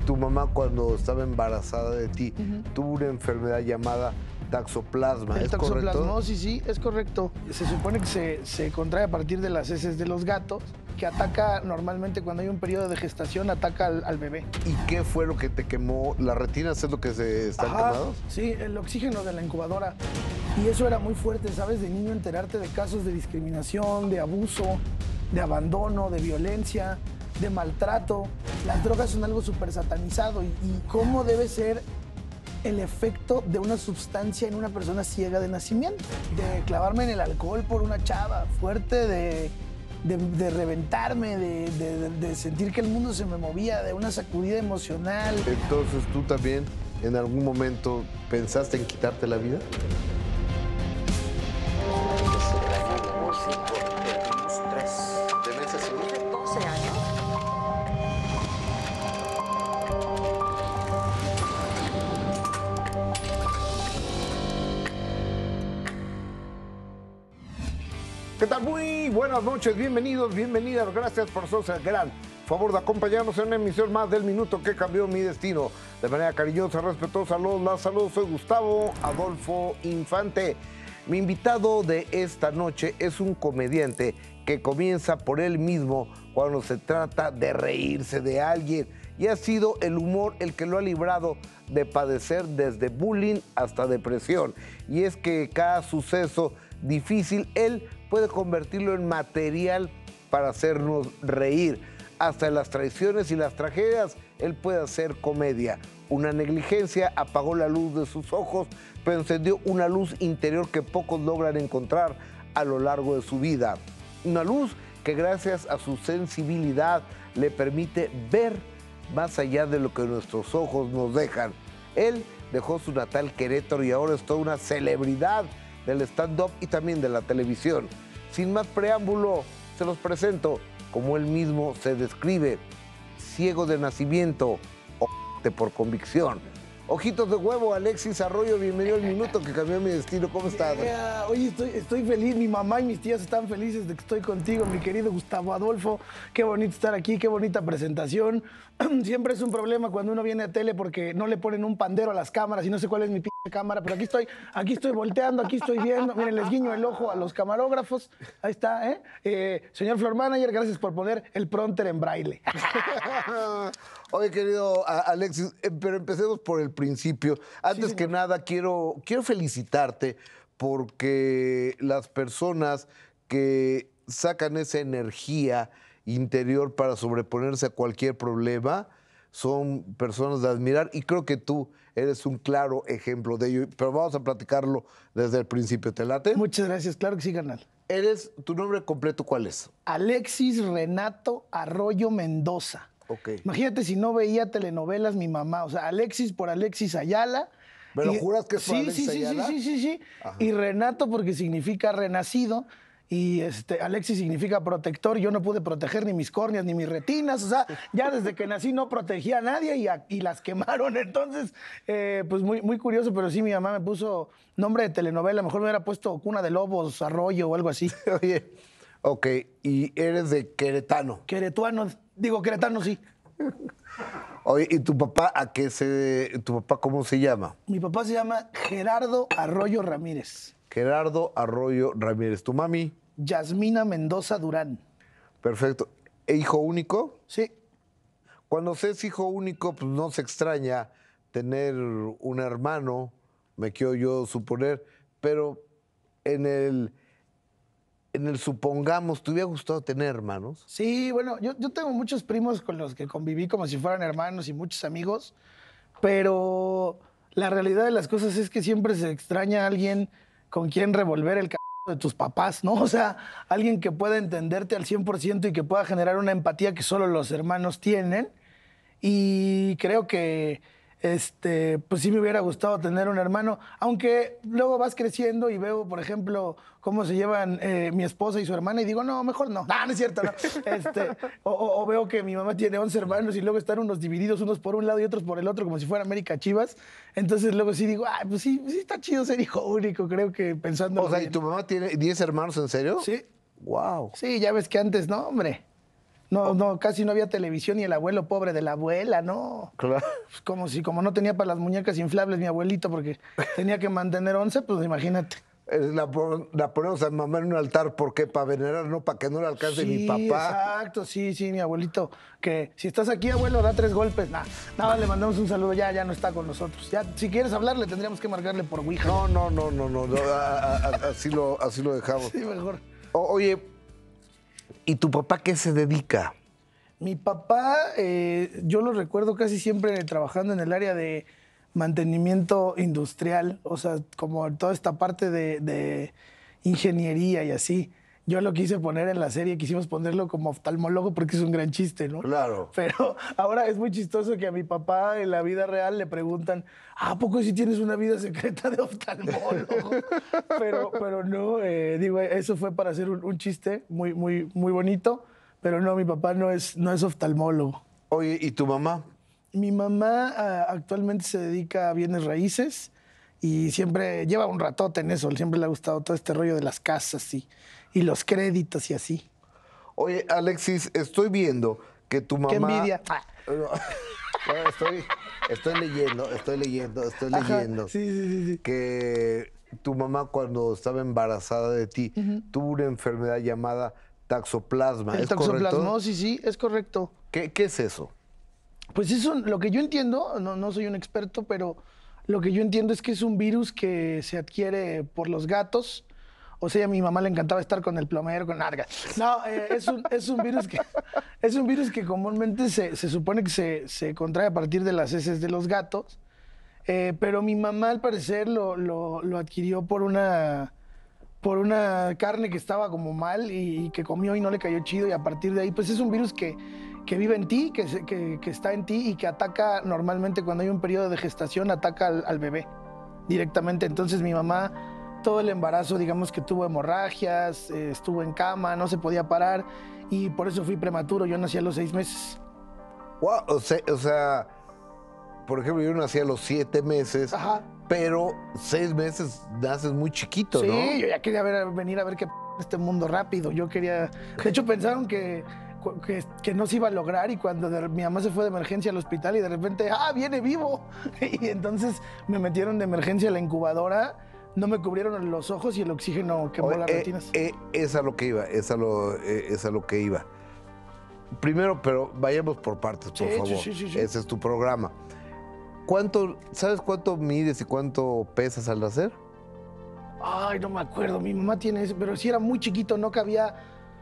tu mamá cuando estaba embarazada de ti tuvo una enfermedad llamada taxoplasma, ¿es correcto? Toxoplasmosis, sí, es correcto. Se supone que se contrae a partir de las heces de los gatos, que ataca normalmente cuando hay un periodo de gestación, ataca al bebé. ¿Y qué fue lo que te quemó? ¿Las retinas es lo que se están quemados? Sí, el oxígeno de la incubadora. Y eso era muy fuerte, ¿sabes? De niño enterarte de casos de discriminación, de abuso, de abandono, de violencia, de maltrato. Las drogas son algo súper satanizado. ¿Y cómo debe ser el efecto de una sustancia en una persona ciega de nacimiento? De clavarme en el alcohol por una chava fuerte, de reventarme, de sentir que el mundo se me movía, de una sacudida emocional. Entonces, ¿tú también en algún momento pensaste en quitarte la vida? ¿Demencia senil? 12 años. ¿Qué tal? Muy buenas noches, bienvenidos, bienvenidas. Gracias por su gran favor de acompañarnos en una emisión más del Minuto que Cambió Mi Destino. De manera cariñosa, respetuosa, la salud. Soy Gustavo Adolfo Infante. Mi invitado de esta noche es un comediante que comienza por él mismo cuando se trata de reírse de alguien. Y ha sido el humor el que lo ha librado de padecer desde bullying hasta depresión. Y es que cada suceso difícil, él puede convertirlo en material para hacernos reír. Hasta en las traiciones y las tragedias, él puede hacer comedia. Una negligencia apagó la luz de sus ojos, pero encendió una luz interior que pocos logran encontrar a lo largo de su vida. Una luz que gracias a su sensibilidad le permite ver más allá de lo que nuestros ojos nos dejan. Él dejó su natal Querétaro y ahora es toda una celebridad del stand-up y también de la televisión. Sin más preámbulo, se los presento como él mismo se describe: ciego de nacimiento o por convicción. Ojitos de huevo, Alexis Arroyo, bienvenido al Minuto que Cambió Mi Destino. ¿Cómo estás? Oye, estoy feliz, mi mamá y mis tías están felices de que estoy contigo, mi querido Gustavo Adolfo. Qué bonito estar aquí, qué bonita presentación. Siempre es un problema cuando uno viene a tele porque no le ponen un pandero a las cámaras y no sé cuál es mi cámara, pero aquí estoy volteando, aquí estoy viendo. Miren, les guiño el ojo a los camarógrafos. Ahí está, Señor Floor Manager, gracias por poner el prompter en braille. Oye, querido Alexis, pero empecemos por el principio. Antes que nada, quiero felicitarte porque las personas que sacan esa energía interior para sobreponerse a cualquier problema son personas de admirar y creo que tú eres un claro ejemplo de ello. Pero vamos a platicarlo desde el principio. ¿Te late? Muchas gracias, claro que sí, carnal. ¿Tu nombre completo cuál es? Alexis Renato Arroyo Mendoza. Okay. Imagínate si no veía telenovelas mi mamá. O sea, Alexis por Alexis Ayala. ¿Me lo juras que es por Alexis Ayala? Sí. Y Renato porque significa renacido. Y Alexis significa protector. Yo no pude proteger ni mis córneas ni mis retinas. O sea, ya desde que nací no protegía a nadie y las quemaron. Entonces, pues muy curioso. Pero sí, mi mamá me puso nombre de telenovela. Mejor me hubiera puesto Cuna de Lobos, Arroyo o algo así. Oye, ok. ¿Y eres de Queretano? Queretano sí. Oye, ¿y tu papá tu papá cómo se llama? Mi papá se llama Gerardo Arroyo Ramírez. Gerardo Arroyo Ramírez. ¿Tu mami? Yasmina Mendoza Durán. Perfecto. ¿Hijo único? Sí. Cuando se es hijo único, pues no se extraña tener un hermano, me quiero yo suponer, pero en el supongamos, ¿te hubiera gustado tener hermanos? Sí, bueno, yo tengo muchos primos con los que conviví como si fueran hermanos y muchos amigos, pero la realidad de las cosas es que siempre se extraña a alguien con quien revolver el de tus papás, ¿no? O sea, alguien que pueda entenderte al 100% y que pueda generar una empatía que solo los hermanos tienen. Y creo que pues sí me hubiera gustado tener un hermano, aunque luego vas creciendo y veo, por ejemplo, cómo se llevan mi esposa y su hermana y digo, no, mejor no. No es cierto, no. O veo que mi mamá tiene 11 hermanos y luego están unos divididos, unos por un lado y otros por el otro, como si fuera América Chivas. Entonces luego sí digo, pues sí está chido ser hijo único, creo que pensando. O sea, ¿y tu mamá tiene 10 hermanos, en serio? Sí. Wow. Sí, ya ves que antes, no, hombre. No, casi no había televisión y el abuelo pobre de la abuela, ¿no? Claro. Pues como no tenía para las muñecas inflables mi abuelito porque tenía que mantener 11, pues imagínate. La ponemos a mamá en un altar, ¿por qué? Para venerar, no para que no le alcance mi papá. Exacto, sí, mi abuelito. Que si estás aquí, abuelo, da 3 golpes. Nada, le mandamos un saludo, ya no está con nosotros. Ya, si quieres hablarle, tendríamos que marcarle por Ouija. No, así lo dejamos. Sí, mejor. Oye, ¿y tu papá qué se dedica? Mi papá, yo lo recuerdo casi siempre trabajando en el área de mantenimiento industrial, o sea, como toda esta parte de ingeniería y así. Yo lo quise poner en la serie, quisimos ponerlo como oftalmólogo porque es un gran chiste, ¿no? Claro. Pero ahora es muy chistoso que a mi papá en la vida real le preguntan, ¿a poco si tienes una vida secreta de oftalmólogo? pero no, digo, eso fue para hacer un chiste muy bonito, pero no, mi papá no es oftalmólogo. Oye, ¿y tu mamá? Mi mamá actualmente se dedica a bienes raíces y siempre lleva un ratote en eso. Siempre le ha gustado todo este rollo de las casas y los créditos y así. Oye, Alexis, estoy viendo que tu mamá... ¡Qué envidia! Estoy leyendo Ajá, sí. que tu mamá cuando estaba embarazada de ti tuvo una enfermedad llamada taxoplasma. El toxoplasmosis, sí, es correcto. ¿Qué es eso? Pues eso, lo que yo entiendo, no soy un experto, pero lo que yo entiendo es que es un virus que se adquiere por los gatos. O sea, a mi mamá le encantaba estar con el plomero, con narga. No, es un virus que comúnmente se supone que se contrae a partir de las heces de los gatos. Pero mi mamá al parecer lo adquirió por una carne que estaba como mal y que comió y no le cayó chido, y a partir de ahí, pues es un virus que vive en ti, que está en ti y que ataca normalmente cuando hay un periodo de gestación, ataca al bebé directamente. Entonces mi mamá, todo el embarazo, digamos que tuvo hemorragias, estuvo en cama, no se podía parar y por eso fui prematuro, yo nací a los 6 meses. Wow, o sea, por ejemplo, yo nací a los 7 meses. Ajá. Pero 6 meses naces muy chiquito, sí, ¿no? Sí, yo ya quería venir a ver qué este mundo rápido. Yo quería... De hecho, pensaron que no se iba a lograr y cuando mi mamá se fue de emergencia al hospital y de repente, viene vivo. Y entonces me metieron de emergencia a la incubadora, no me cubrieron los ojos y el oxígeno quemó las retinas. Es a lo que iba, es a lo que iba. Primero, pero vayamos por partes, por favor. Sí. Ese es tu programa. ¿Sabes cuánto mides y cuánto pesas al nacer? Ay, no me acuerdo. Mi mamá tiene eso, pero sí era muy chiquito, no cabía,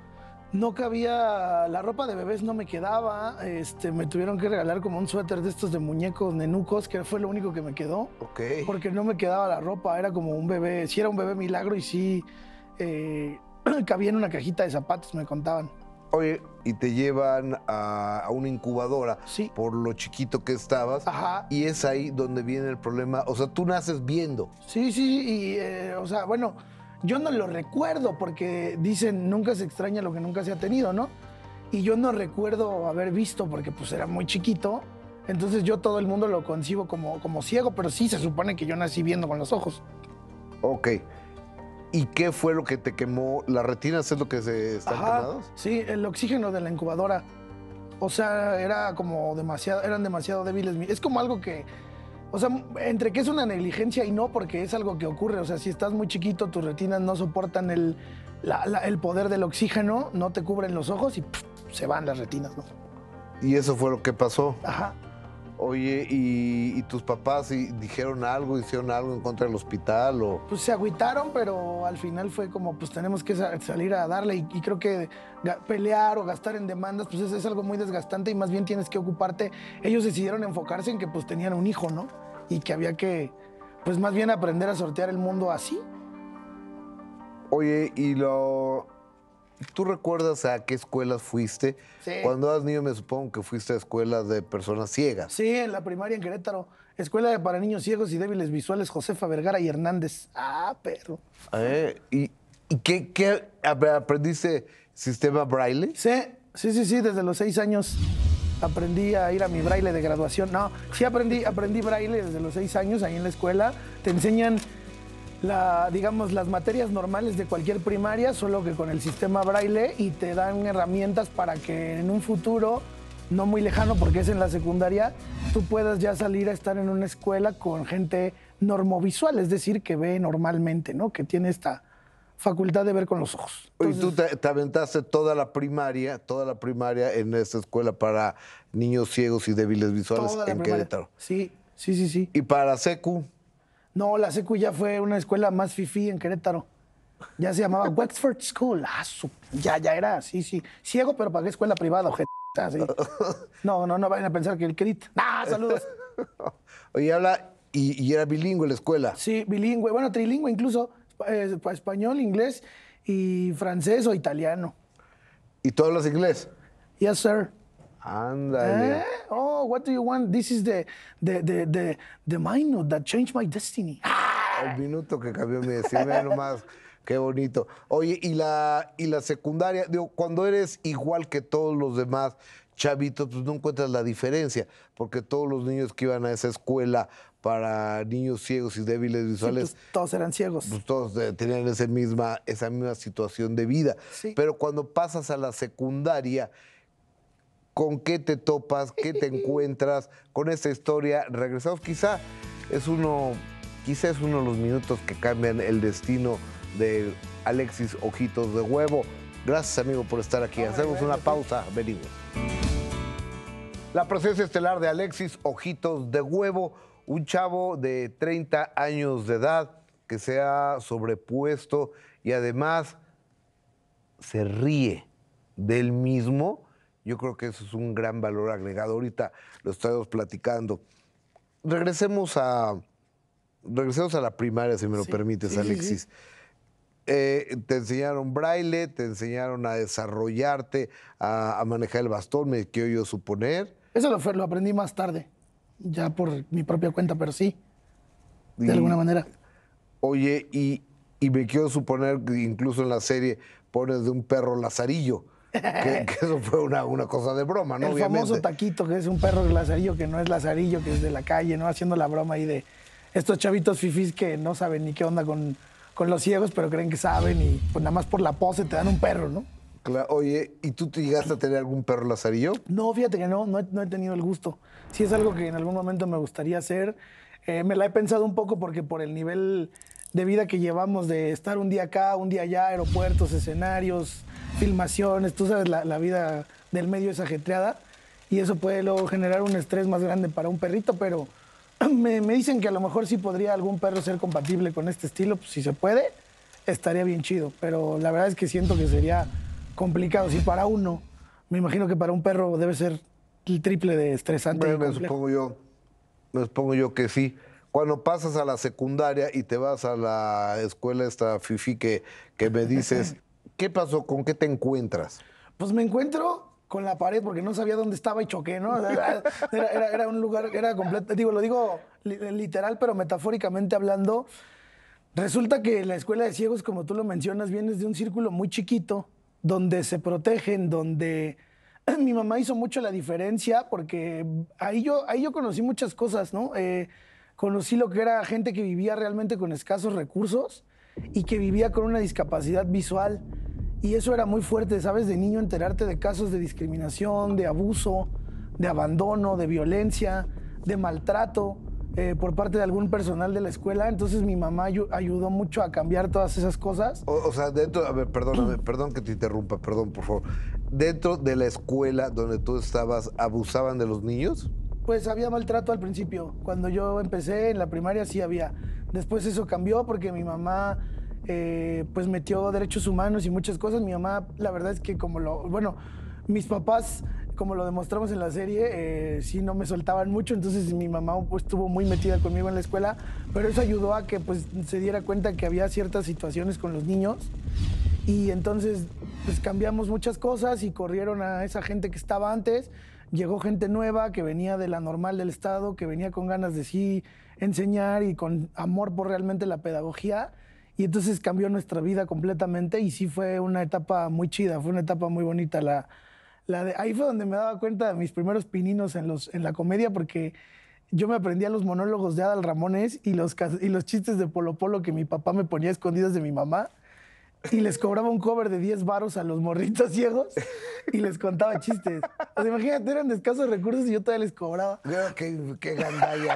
la ropa de bebés no me quedaba. Me tuvieron que regalar como un suéter de estos de muñecos nenucos, que fue lo único que me quedó. Ok. Porque no me quedaba la ropa, era como un bebé, sí era un bebé milagro y sí cabía en una cajita de zapatos, me contaban. Oye, y te llevan a una incubadora por lo chiquito que estabas. Ajá. Y es ahí donde viene el problema. O sea, tú naces viendo. Sí, y, o sea, bueno, yo no lo recuerdo porque dicen nunca se extraña lo que nunca se ha tenido, ¿no? Y yo no recuerdo haber visto porque pues era muy chiquito. Entonces yo todo el mundo lo concibo como ciego, pero sí se supone que yo nací viendo con los ojos. Ok. ¿Y qué fue lo que te quemó? ¿Las retinas es lo que se están quemados? Sí, el oxígeno de la incubadora. O sea, eran demasiado débiles. Es como algo que, o sea, entre que es una negligencia y no, porque es algo que ocurre. O sea, si estás muy chiquito, tus retinas no soportan el poder del oxígeno, no te cubren los ojos y se van las retinas, ¿no? Y eso fue lo que pasó. Ajá. Oye, ¿y tus papás dijeron algo, hicieron algo en contra del hospital? Pues se agüitaron, pero al final fue como, pues tenemos que salir a darle y creo que pelear o gastar en demandas, pues es algo muy desgastante y más bien tienes que ocuparte. Ellos decidieron enfocarse en que pues tenían un hijo, ¿no? Y que había que, pues más bien aprender a sortear el mundo así. Oye, ¿tú recuerdas a qué escuelas fuiste? Sí. Cuando eras niño me supongo que fuiste a escuelas de personas ciegas. Sí, en la primaria en Querétaro. Escuela para niños ciegos y débiles visuales, Josefa Vergara y Hernández. Perro. ¿Y qué aprendiste? ¿Sistema Braille? Sí, desde los 6 años aprendí a ir a mi braille de graduación. No, sí aprendí braille desde los 6 años ahí en la escuela. Te enseñan digamos, las materias normales de cualquier primaria, solo que con el sistema Braille, y te dan herramientas para que en un futuro, no muy lejano porque es en la secundaria, tú puedas ya salir a estar en una escuela con gente normovisual, es decir, que ve normalmente, ¿no? Que tiene esta facultad de ver con los ojos. Entonces, y tú te aventaste toda la primaria en esta escuela para niños ciegos y débiles visuales en Querétaro. Sí. ¿Y para secu? No, la secu ya fue una escuela más fifí en Querétaro. Ya se llamaba Wexford School. Ya era, sí. Ciego, pero pagué escuela privada, ojete. Sí. No vayan a pensar que el CRIT. Saludos. Oye, y era bilingüe la escuela. Sí, bilingüe. Bueno, trilingüe incluso. Español, inglés y francés o italiano. ¿Y tú hablas inglés? Yes, sir. Ándale. Oh, what do you want? This is the minute that changed my destiny. El minuto que cambió mi destino, mira nomás, qué bonito. Oye, y la secundaria, digo, cuando eres igual que todos los demás chavitos, pues no encuentras la diferencia, porque todos los niños que iban a esa escuela para niños ciegos y débiles visuales, sí, pues, todos eran ciegos. Pues todos tenían esa misma situación de vida. Sí. Pero cuando pasas a la secundaria, ¿con qué te topas? ¿Qué te encuentras con esta historia? Regresamos, quizá es uno de los minutos que cambian el destino de Alexis Ojitos de Huevo. Gracias, amigo, por estar aquí. Hacemos una pausa, venimos. La presencia estelar de Alexis Ojitos de Huevo, un chavo de 30 años de edad que se ha sobrepuesto y además se ríe del mismo. Yo creo que eso es un gran valor agregado. Ahorita lo estamos platicando. Regresemos a la primaria, si me lo permites, Alexis. Sí. Te enseñaron braille, te enseñaron a desarrollarte, a manejar el bastón, me quiero yo suponer. Eso lo aprendí más tarde, ya por mi propia cuenta, pero sí, de alguna manera. Oye, y me quiero suponer que incluso en la serie pones de un perro Lazarillo, que eso fue una cosa de broma, ¿no? El Obviamente. famoso Taquito, que es un perro Lazarillo, que no es Lazarillo, que es de la calle, ¿no? Haciendo la broma ahí de estos chavitos fifís que no saben ni qué onda con los ciegos, pero creen que saben y pues nada más por la pose te dan un perro, ¿no? Claro. Oye, ¿y tú te llegaste a tener algún perro Lazarillo? No, fíjate que no he tenido el gusto. Sí es algo que en algún momento me gustaría hacer. Me la he pensado un poco porque por el nivel de vida que llevamos de estar un día acá, un día allá, aeropuertos, escenarios, filmaciones, tú sabes, la vida del medio es ajetreada y eso puede luego generar un estrés más grande para un perrito, pero me dicen que a lo mejor sí podría algún perro ser compatible con este estilo, pues si se puede, estaría bien chido, pero la verdad es que siento que sería complicado. Si para uno, me imagino que para un perro debe ser el triple de estresante. Bueno, me supongo yo que sí. Cuando pasas a la secundaria y te vas a la escuela esta fifi que me dices, ¿qué pasó? ¿Con qué te encuentras? Pues me encuentro con la pared porque no sabía dónde estaba y choqué, ¿no? Era un lugar, era completo, lo digo literal, pero metafóricamente hablando. Resulta que la escuela de ciegos, como tú lo mencionas, viene de un círculo muy chiquito, donde se protegen, donde mi mamá hizo mucho la diferencia, porque ahí yo conocí muchas cosas, ¿no? Conocí lo que era gente que vivía realmente con escasos recursos y que vivía con una discapacidad visual. Y eso era muy fuerte, ¿sabes? De niño enterarte de casos de discriminación, de abuso, de abandono, de violencia, de maltrato por parte de algún personal de la escuela. Entonces mi mamá ayudó mucho a cambiar todas esas cosas. O sea, dentro, a ver, perdóname, perdón que te interrumpa, perdón, por favor. ¿Dentro de la escuela donde tú estabas, abusaban de los niños? Pues había maltrato al principio. Cuando yo empecé en la primaria sí había. Después eso cambió porque mi mamá pues metió derechos humanos y muchas cosas. Mi mamá, la verdad es que mis papás, como lo demostramos en la serie, sí no me soltaban mucho, entonces mi mamá pues, estuvo muy metida conmigo en la escuela, pero eso ayudó a que pues se diera cuenta que había ciertas situaciones con los niños y entonces pues cambiamos muchas cosas y corrieron a esa gente que estaba antes. Llegó gente nueva que venía de la normal del estado, que venía con ganas de sí enseñar y con amor por realmente la pedagogía. Y entonces cambió nuestra vida completamente y sí fue una etapa muy chida, fue una etapa muy bonita. Ahí fue donde me daba cuenta de mis primeros pininos en la comedia, porque yo me aprendía los monólogos de Adal Ramones y los chistes de Polo Polo que mi papá me ponía escondidos de mi mamá. Y les cobraba un cover de 10 varos a los morritos ciegos y les contaba chistes. O sea, imagínate, eran de escasos recursos y yo todavía les cobraba. Qué gandalla,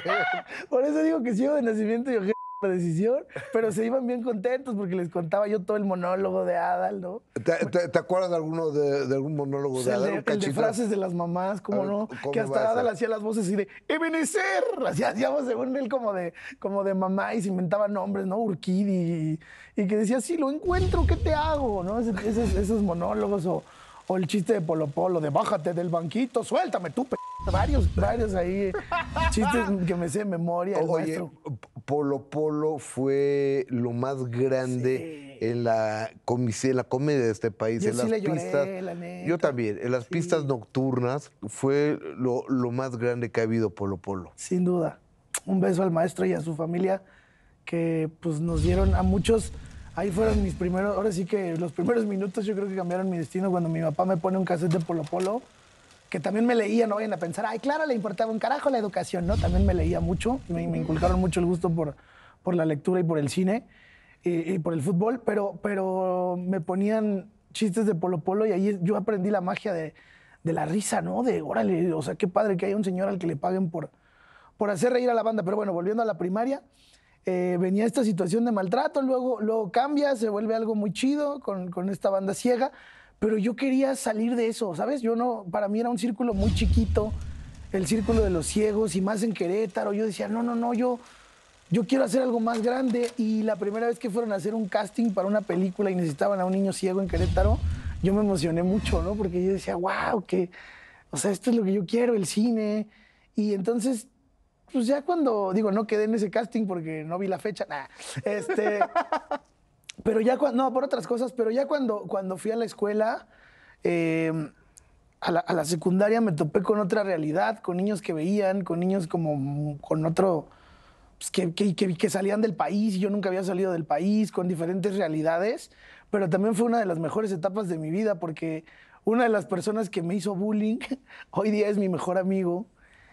Por eso digo que ciego de nacimiento y ojete por decisión, pero se iban bien contentos porque les contaba yo todo el monólogo de Adal, ¿no? ¿Te acuerdas de algún monólogo Pues de Adal? el de frases de las mamás, ¿cómo no? ¿Cómo Que va hasta ese? Adal hacía las voces así de ¡Ebenezer! Hacíamos según él como de mamá y se inventaba nombres, ¿no? Urquidi y que decía, si lo encuentro, ¿qué te hago? ¿No? Esos monólogos o el chiste de Polo Polo, de bájate del banquito, suéltame tú, varios ahí chistes que me sé de memoria el Oye, maestro. Polo Polo fue lo más grande en la comedia de este país. Yo en sí las le lloré, pistas. la neta. Yo también. En las pistas nocturnas fue lo más grande que ha habido Polo Polo. Sin duda. Un beso al maestro y a su familia que pues nos dieron a muchos. Ahí fueron mis primeros, ahora sí que los primeros minutos yo creo que cambiaron mi destino cuando mi papá me pone un cassette de Polo Polo, que también me leía, no vayan a pensar, ay, claro, le importaba un carajo la educación, ¿no? También me leía mucho, me inculcaron mucho el gusto por la lectura y por el cine y por el fútbol, pero me ponían chistes de Polo Polo y ahí yo aprendí la magia de la risa, ¿no? De, órale, o sea, qué padre que haya un señor al que le paguen por hacer reír a la banda. Pero bueno, volviendo a la primaria, venía esta situación de maltrato, luego cambia, se vuelve algo muy chido con esta banda ciega, pero yo quería salir de eso, ¿sabes? Yo no, para mí era un círculo muy chiquito, el círculo de los ciegos y más en Querétaro. Yo decía, no, yo quiero hacer algo más grande. Y la primera vez que fueron a hacer un casting para una película y necesitaban a un niño ciego en Querétaro, yo me emocioné mucho, ¿no? Porque yo decía, wow, o sea, esto es lo que yo quiero, el cine. Y entonces, pues ya cuando, digo, no quedé en ese casting porque no vi la fecha, nah, pero ya cuando, no, por otras cosas, pero ya cuando fui a la escuela, a la secundaria me topé con otra realidad, con niños que veían, con niños como con otro, pues, que salían del país y yo nunca había salido del país, con diferentes realidades, pero también fue una de las mejores etapas de mi vida porque una de las personas que me hizo bullying hoy día es mi mejor amigo.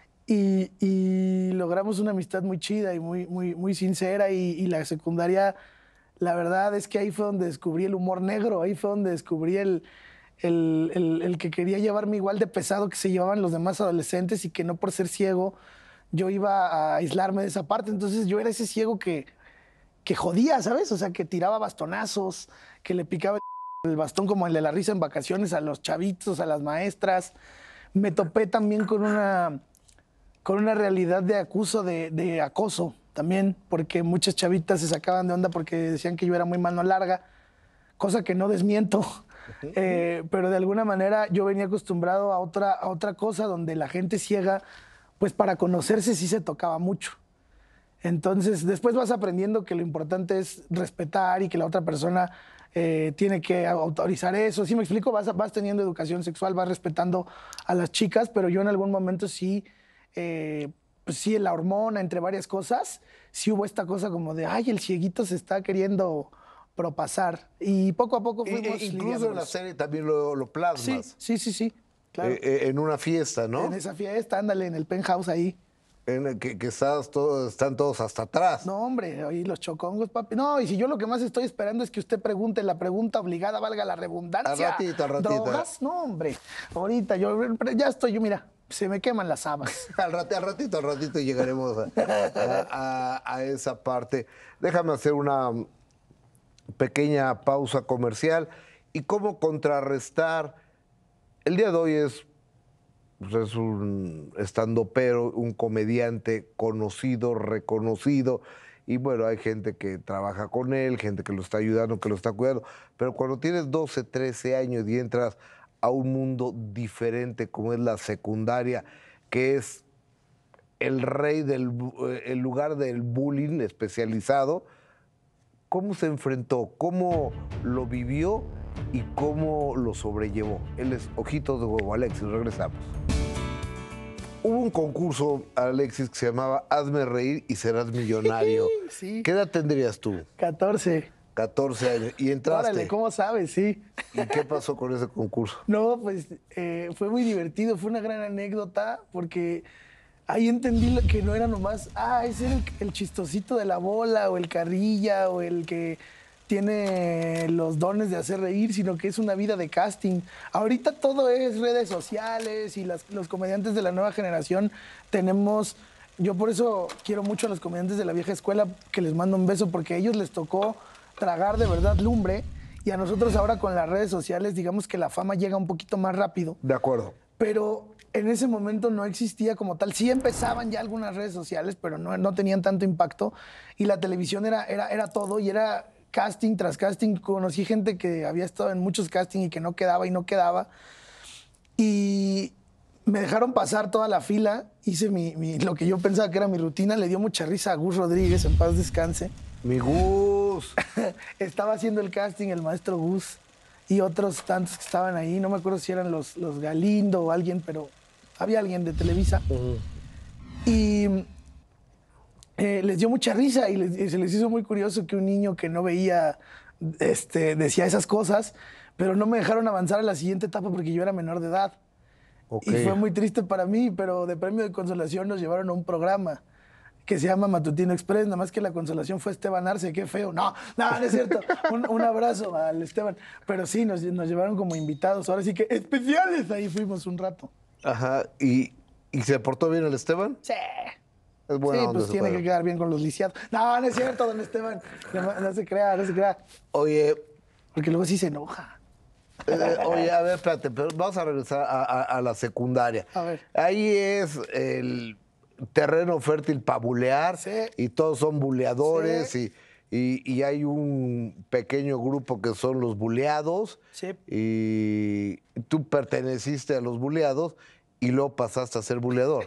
Y logramos una amistad muy chida y muy sincera. Y la secundaria, la verdad es que ahí fue donde descubrí el humor negro, ahí fue donde descubrí el que quería llevarme igual de pesado que se llevaban los demás adolescentes y que no por ser ciego yo iba a aislarme de esa parte. Entonces yo era ese ciego que jodía, ¿sabes? O sea, que tiraba bastonazos, que le picaba el bastón como el de la risa en vacaciones a los chavitos, a las maestras. Me topé también con una realidad de acoso también, porque muchas chavitas se sacaban de onda porque decían que yo era muy mano larga, cosa que no desmiento, pero de alguna manera yo venía acostumbrado a otra cosa donde la gente ciega, pues para conocerse sí se tocaba mucho. Entonces después vas aprendiendo que lo importante es respetar y que la otra persona tiene que autorizar eso. ¿Sí me explico? Vas teniendo educación sexual, vas respetando a las chicas, pero yo en algún momento sí... pues sí, la hormona, entre varias cosas, sí hubo esta cosa como de, ay, el cieguito se está queriendo propasar. Y poco a poco fuimos Incluso en la serie también lo plasmas. Sí, claro. En una fiesta, ¿no? En esa fiesta, ándale, en el penthouse ahí. Que están todos hasta atrás. No, hombre, ahí los chocongos, papi. No, y si yo lo que más estoy esperando es que usted pregunte la pregunta obligada, valga la redundancia. Al ratito. ¿Drogas? No, hombre. Ahorita, yo, mira, se me queman las habas. Al ratito llegaremos a esa parte. Déjame hacer una pequeña pausa comercial. ¿Y cómo contrarrestar? El día de hoy es un estandopero, un comediante conocido, reconocido. Y bueno, hay gente que trabaja con él, gente que lo está ayudando, que lo está cuidando. Pero cuando tienes 12, 13 años y entras a un mundo diferente como es la secundaria, que es el rey el lugar del bullying especializado, ¿cómo se enfrentó? ¿Cómo lo vivió? ¿Y cómo lo sobrellevó? Él es Ojitos de Huevo. Alexis, regresamos. Hubo un concurso, Alexis, que se llamaba Hazme reír y serás millonario. Sí. ¿Qué edad tendrías tú? 14. 14 años. ¿Y entraste? Órale, ¿cómo sabes? Sí. ¿Y qué pasó con ese concurso? No, pues fue muy divertido, fue una gran anécdota porque ahí entendí que no era nomás, ese era el chistosito de la bola, o el carrilla, o el que tiene los dones de hacer reír, sino que es una vida de casting. Ahorita todo es redes sociales y los comediantes de la nueva generación tenemos... Yo por eso quiero mucho a los comediantes de la vieja escuela, que les mando un beso, porque a ellos les tocó tragar de verdad lumbre, y a nosotros ahora con las redes sociales, digamos que la fama llega un poquito más rápido. De acuerdo. Pero en ese momento no existía como tal. Sí empezaban ya algunas redes sociales, pero no tenían tanto impacto, y la televisión era todo, y era casting tras casting. Conocí gente que había estado en muchos castings y que no quedaba y no quedaba. Y me dejaron pasar toda la fila, hice lo que yo pensaba que era mi rutina. Le dio mucha risa a Gus Rodríguez, en paz descanse. Mi Gus. Estaba haciendo el casting el maestro Gus y otros tantos que estaban ahí. No me acuerdo si eran los Galindo o alguien, pero había alguien de Televisa. Y les dio mucha risa, y se les hizo muy curioso que un niño que no veía decía esas cosas, pero no me dejaron avanzar a la siguiente etapa porque yo era menor de edad. Okay. Y fue muy triste para mí, pero de premio de consolación nos llevaron a un programa que se llama Matutino Express, nada más que la consolación fue Esteban Arce, qué feo. No es cierto. Un abrazo al Esteban. Pero sí, nos llevaron como invitados. Ahora sí que especiales, ahí fuimos un rato. Ajá, ¿y se portó bien el Esteban? Sí. Es bueno. Sí, pues tiene que quedar bien con los lisiados. No es cierto, don Esteban. No se crea. Oye. Porque luego sí se enoja. Oye, a ver, espérate, pero vamos a regresar a la secundaria. A ver. Ahí es el terreno fértil para bulear, Sí. Y todos son buleadores, Sí. y hay un pequeño grupo que son los buleados, Sí. y tú perteneciste a los buleados y luego pasaste a ser buleador.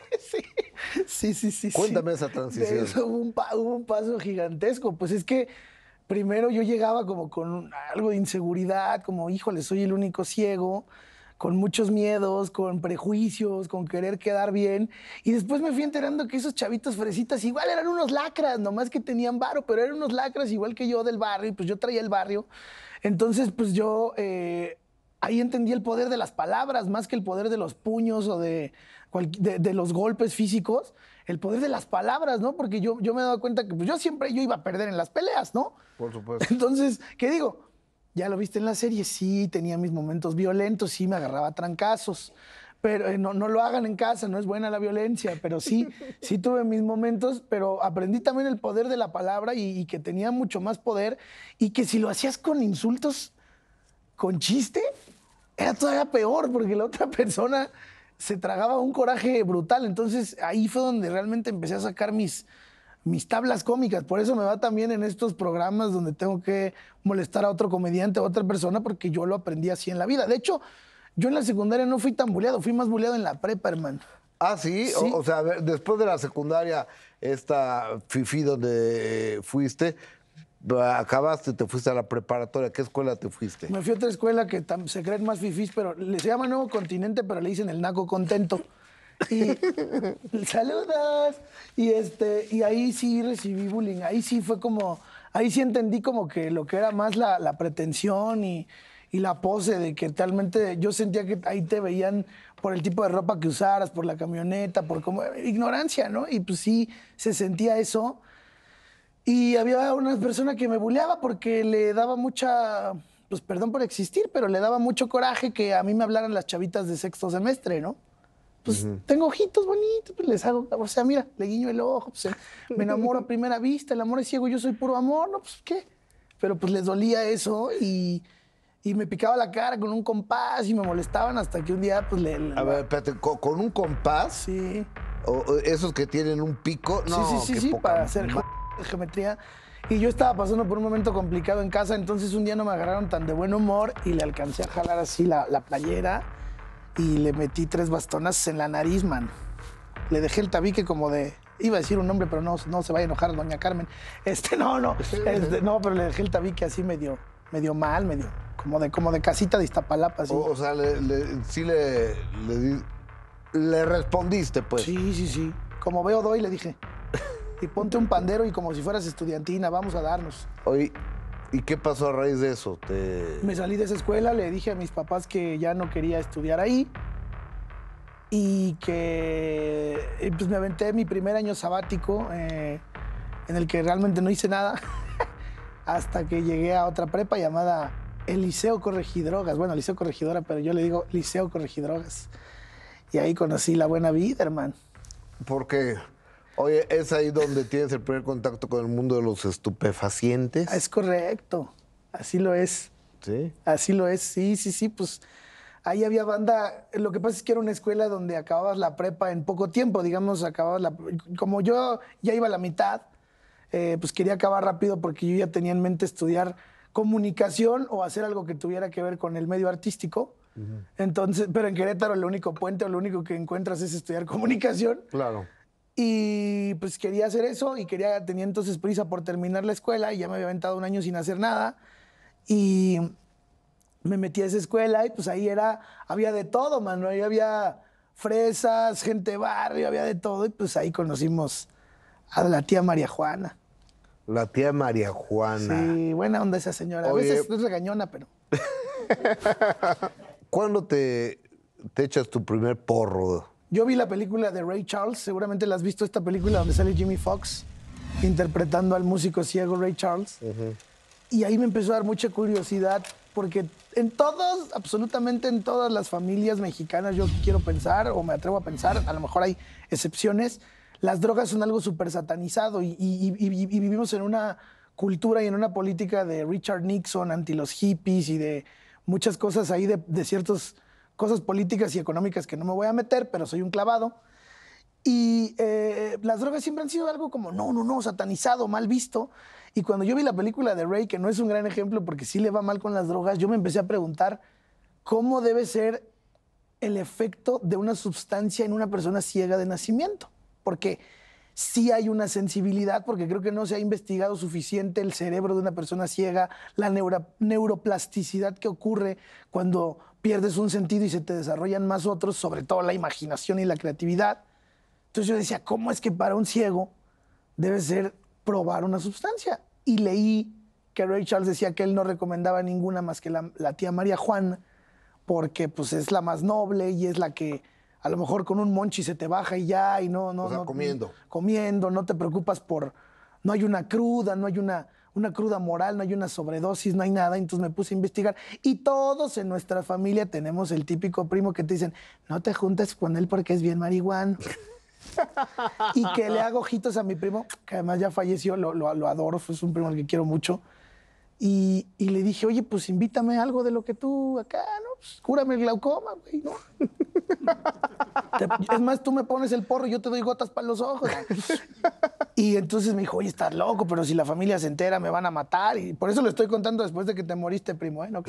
Sí. Cuéntame esa transición. De eso hubo un paso gigantesco. Pues es que primero yo llegaba como con algo de inseguridad, como, híjole, soy el único ciego, con muchos miedos, con prejuicios, con querer quedar bien. Y después me fui enterando que esos chavitos fresitas igual eran unos lacras, nomás que tenían varo, pero eran unos lacras igual que yo del barrio, y pues yo traía el barrio. Entonces, pues yo ahí entendí el poder de las palabras, más que el poder de los puños o de los golpes físicos, el poder de las palabras, ¿no? Porque yo me he dado cuenta que pues yo iba a perder en las peleas, ¿no? Por supuesto. Entonces, ¿qué digo? Ya lo viste en la serie, sí, tenía mis momentos violentos, sí, me agarraba a trancazos. Pero no lo hagan en casa, no es buena la violencia, pero sí tuve mis momentos, pero aprendí también el poder de la palabra, y que tenía mucho más poder, y que si lo hacías con insultos, con chiste, era todavía peor, porque la otra persona se tragaba un coraje brutal. Entonces ahí fue donde realmente empecé a sacar mis tablas cómicas. Por eso me va también en estos programas donde tengo que molestar a otro comediante, a otra persona, porque yo lo aprendí así en la vida. De hecho, yo en la secundaria no fui tan buleado, fui más buleado en la prepa, hermano. Ah, ¿sí? Sí. O sea, a ver, después de la secundaria, esta FIFI donde fuiste, acabaste, te fuiste a la preparatoria. ¿Qué escuela te fuiste? Me fui a otra escuela que se creen más fifís, pero se llama Nuevo Continente, pero le dicen el Naco Contento. Y saludos. Y ahí sí recibí bullying. Ahí sí fue como, ahí sí entendí como que lo que era más la pretensión y la pose de que realmente yo sentía que ahí te veían por el tipo de ropa que usaras, por la camioneta, por como ignorancia, ¿no? Y pues sí se sentía eso. Y había una persona que me buleaba porque le daba mucha, pues perdón por existir, pero le daba mucho coraje que a mí me hablaran las chavitas de sexto semestre, ¿no? Pues tengo ojitos bonitos, pues les hago, o sea, mira, le guiño el ojo, pues me enamoro a primera vista, el amor es ciego, yo soy puro amor, ¿no? Pues ¿qué? Pero pues les dolía eso, y me picaba la cara con un compás y me molestaban hasta que un día, pues A ver, espérate, ¿con un compás? Sí. ¿O esos que tienen un pico? No, sí, para hacer geometría. Y yo estaba pasando por un momento complicado en casa, entonces un día no me agarraron tan de buen humor y le alcancé a jalar así la playera y le metí 3 bastonazos en la nariz, man. Le dejé el tabique como de... Iba a decir un nombre, pero no se vaya a enojar doña Carmen. No, pero le dejé el tabique así medio mal, medio como de casita de Iztapalapa, así. O sea, sí le respondiste, pues. Sí. Como veo, doy, le dije. Y ponte un pandero y como si fueras estudiantina, vamos a darnos. Oye, ¿y qué pasó a raíz de eso? Me salí de esa escuela, le dije a mis papás que ya no quería estudiar ahí. y que pues me aventé mi primer año sabático en el que realmente no hice nada hasta que llegué a otra prepa llamada el Liceo Corregidrogas. Bueno, Liceo Corregidora, pero yo le digo Liceo Corregidrogas. Y ahí conocí la buena vida, hermano. Porque, oye, es ahí donde tienes el primer contacto con el mundo de los estupefacientes. Es correcto, así lo es. Sí. Así lo es, sí, pues ahí había banda. Lo que pasa es que era una escuela donde acababas la prepa en poco tiempo, digamos, como yo ya iba a la mitad, pues quería acabar rápido porque yo ya tenía en mente estudiar comunicación o hacer algo que tuviera que ver con el medio artístico. Entonces, pero en Querétaro el único puente o lo único que encuentras es estudiar comunicación. Claro. Y pues quería hacer eso y tenía entonces prisa por terminar la escuela y ya me había aventado un año sin hacer nada. Y me metí a esa escuela y pues ahí había de todo, mano. Ahí había fresas, gente de barrio, había de todo. Y pues ahí conocimos a la tía María Juana. La tía María Juana. Sí, buena onda esa señora. Oye, a veces es regañona, pero... ¿Cuándo te echas tu primer porro? Yo vi la película de Ray Charles. Seguramente la has visto, esta película donde sale Jimmy Foxx interpretando al músico ciego Ray Charles. Y ahí me empezó a dar mucha curiosidad porque absolutamente en todas las familias mexicanas, yo quiero pensar, o me atrevo a pensar, a lo mejor hay excepciones, las drogas son algo súper satanizado y vivimos en una cultura y en una política de Richard Nixon anti los hippies y de muchas cosas ahí, de ciertas cosas políticas y económicas que no me voy a meter, pero soy un clavado. Y las drogas siempre han sido algo como, no, satanizado, mal visto. Y cuando yo vi la película de Ray, que no es un gran ejemplo porque sí le va mal con las drogas, yo me empecé a preguntar cómo debe ser el efecto de una sustancia en una persona ciega de nacimiento. Porque sí hay una sensibilidad, porque creo que no se ha investigado suficiente el cerebro de una persona ciega, la neuroplasticidad que ocurre cuando pierdes un sentido y se te desarrollan más otros, sobre todo la imaginación y la creatividad. Entonces yo decía, ¿cómo es que para un ciego debe ser probar una sustancia? Y leí que Ray Charles decía que él no recomendaba ninguna más que la tía María Juana, porque pues es la más noble y es la que a lo mejor con un monchi se te baja y ya, y no, comiendo, no te preocupas no hay una cruda, no hay una cruda moral, no hay una sobredosis, no hay nada. Entonces me puse a investigar y todos en nuestra familia tenemos el típico primo que te dicen, no te juntes con él porque es bien marihuano. Y que le hago ojitos a mi primo, que además ya falleció, lo adoro, es un primo al que quiero mucho. Y le dije, oye, pues invítame algo de lo que tú acá, ¿no? Pues, cúrame el glaucoma, güey, ¿no? Es más, tú me pones el porro y yo te doy gotas para los ojos. Y entonces me dijo, oye, estás loco, pero si la familia se entera me van a matar. Y por eso lo estoy contando después de que te moriste, primo, ¿eh? No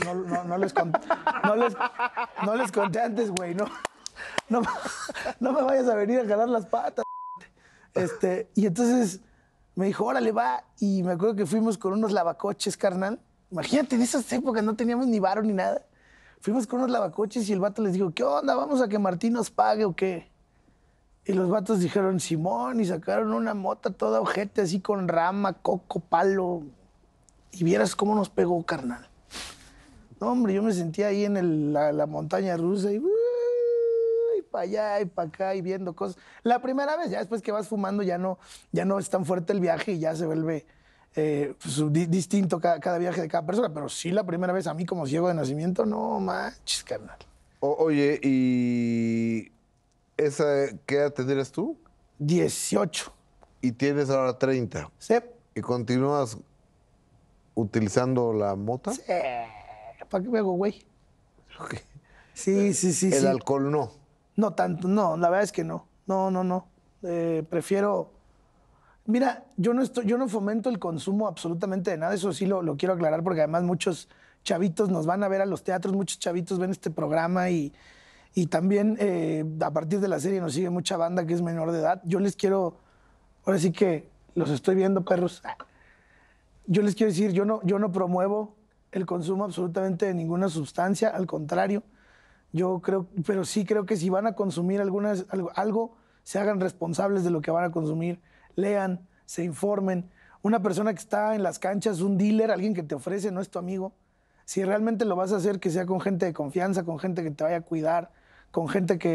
les conté antes, güey, no me vayas a venir a jalar las patas. Y entonces me dijo, órale, va. Y me acuerdo que fuimos con unos lavacoches, carnal. Imagínate, en esas épocas no teníamos ni varo ni nada. Fuimos con unos lavacoches y el vato les dijo, ¿qué onda? ¿Vamos a que Martín nos pague o qué? Y los vatos dijeron, Simón, y sacaron una mota toda ojete, así con rama, coco, palo. Y vieras cómo nos pegó, carnal. No, hombre, yo me sentía ahí en la montaña rusa y para allá y para acá y viendo cosas. La primera vez, ya después que vas fumando ya no es tan fuerte el viaje y ya se vuelve distinto cada viaje de cada persona. Pero sí, la primera vez a mí como ciego de nacimiento, no manches, carnal. Oye, ¿y qué edad tendrías tú? 18. ¿Y tienes ahora 30? Sí. ¿Y continúas utilizando la mota? Sí. ¿Para qué me hago, güey? Okay. Sí. ¿El alcohol no? No tanto, no, la verdad es que no. No. Prefiero... Mira, yo no fomento el consumo absolutamente de nada, eso sí lo quiero aclarar, porque además muchos chavitos nos van a ver a los teatros, muchos chavitos ven este programa y también a partir de la serie nos sigue mucha banda que es menor de edad. Yo les quiero, ahora sí que los estoy viendo, perros. Yo les quiero decir, yo no promuevo el consumo absolutamente de ninguna sustancia, al contrario. Yo creo, pero sí creo que si van a consumir algo, se hagan responsables de lo que van a consumir, lean, se informen. Una persona que está en las canchas, un dealer, alguien que te ofrece, no es tu amigo. Si realmente lo vas a hacer, que sea con gente de confianza, con gente que te vaya a cuidar, con gente que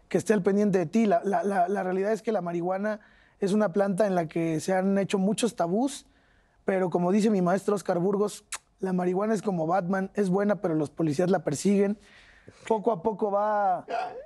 que esté al pendiente de ti. La realidad es que la marihuana es una planta en la que se han hecho muchos tabús, pero como dice mi maestro Oscar Burgos, la marihuana es como Batman, es buena, pero los policías la persiguen. Poco a poco va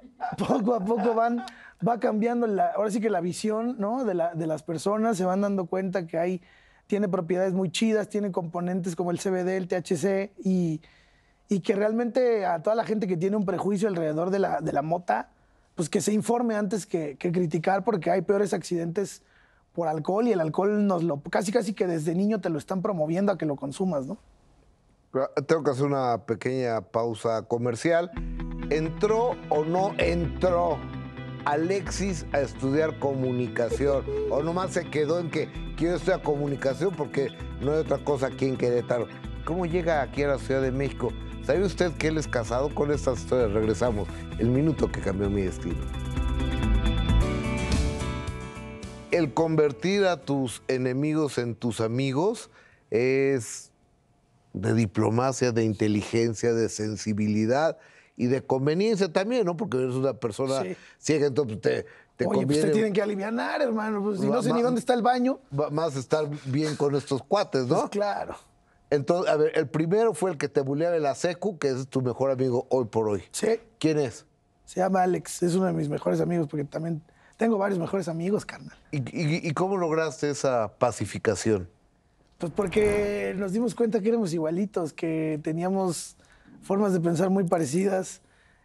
cambiando, ahora sí que la visión, ¿no? de las personas, se van dando cuenta que tiene propiedades muy chidas, tiene componentes como el CBD, el THC, y que realmente a toda la gente que tiene un prejuicio alrededor de la mota, pues que se informe antes que criticar, porque hay peores accidentes por alcohol, y el alcohol casi que desde niño te lo están promoviendo a que lo consumas, ¿no? Tengo que hacer una pequeña pausa comercial. ¿Entró o no entró Alexis a estudiar comunicación? ¿O nomás se quedó en que quiero estudiar comunicación porque no hay otra cosa aquí en Querétaro? ¿Cómo llega aquí a la Ciudad de México? ¿Sabe usted que él es casado? Con estas historias regresamos. El minuto que cambió mi destino. El convertir a tus enemigos en tus amigos es de diplomacia, de inteligencia, de sensibilidad y de conveniencia también, ¿no? Porque eres una persona ciega, entonces te Oye, conviene... pues te tienen que alivianar, hermano. Pues si no sé ni dónde está el baño. Más estar bien con estos cuates, ¿no? Pues claro. Entonces, a ver, el primero fue el que te buleaba en la secu, que es tu mejor amigo hoy por hoy. Sí. ¿Quién es? Se llama Alex, es uno de mis mejores amigos, porque también tengo varios mejores amigos, carnal. ¿Y cómo lograste esa pacificación? Pues porque nos dimos cuenta que éramos igualitos, que teníamos formas de pensar muy parecidas,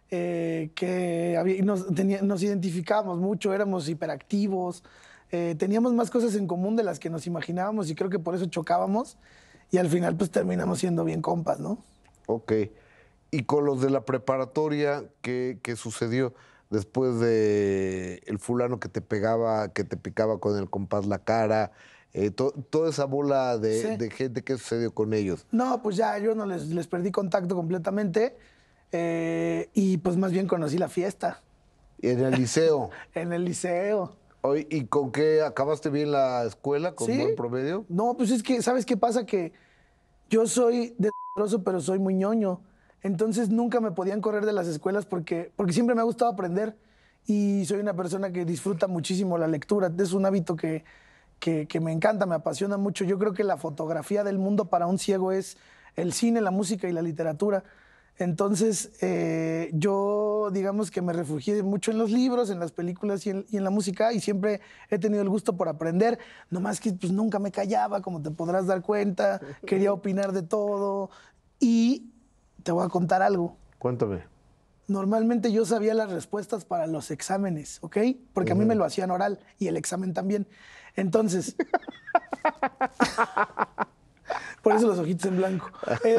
que nos identificábamos mucho, éramos hiperactivos, teníamos más cosas en común de las que nos imaginábamos, y creo que por eso chocábamos, y al final pues terminamos siendo bien compas, ¿no? Ok. ¿Y con los de la preparatoria, qué sucedió después de el fulano que te picaba con el compás la cara? Toda esa bola de gente, ¿qué sucedió con ellos? No, pues ya yo no les perdí contacto completamente, y pues más bien conocí la fiesta. ¿En el liceo? En el liceo. Oye, ¿y con qué acabaste bien la escuela? ¿Con buen promedio? No, pues es que, ¿sabes qué pasa? Que yo soy desastroso, pero soy muy ñoño. Entonces nunca me podían correr de las escuelas porque siempre me ha gustado aprender, y soy una persona que disfruta muchísimo la lectura. Es un hábito que me encanta, me apasiona mucho. Yo creo que la fotografía del mundo para un ciego es el cine, la música y la literatura. Entonces, yo, digamos que me refugié mucho en los libros, en las películas y en la música, y siempre he tenido el gusto por aprender. Nomás que pues, nunca me callaba, como te podrás dar cuenta. Quería opinar de todo. Y te voy a contar algo. Cuéntame. Normalmente yo sabía las respuestas para los exámenes, ¿ok? Porque a mí me lo hacían oral, y el examen también. Entonces, por eso los ojitos en blanco.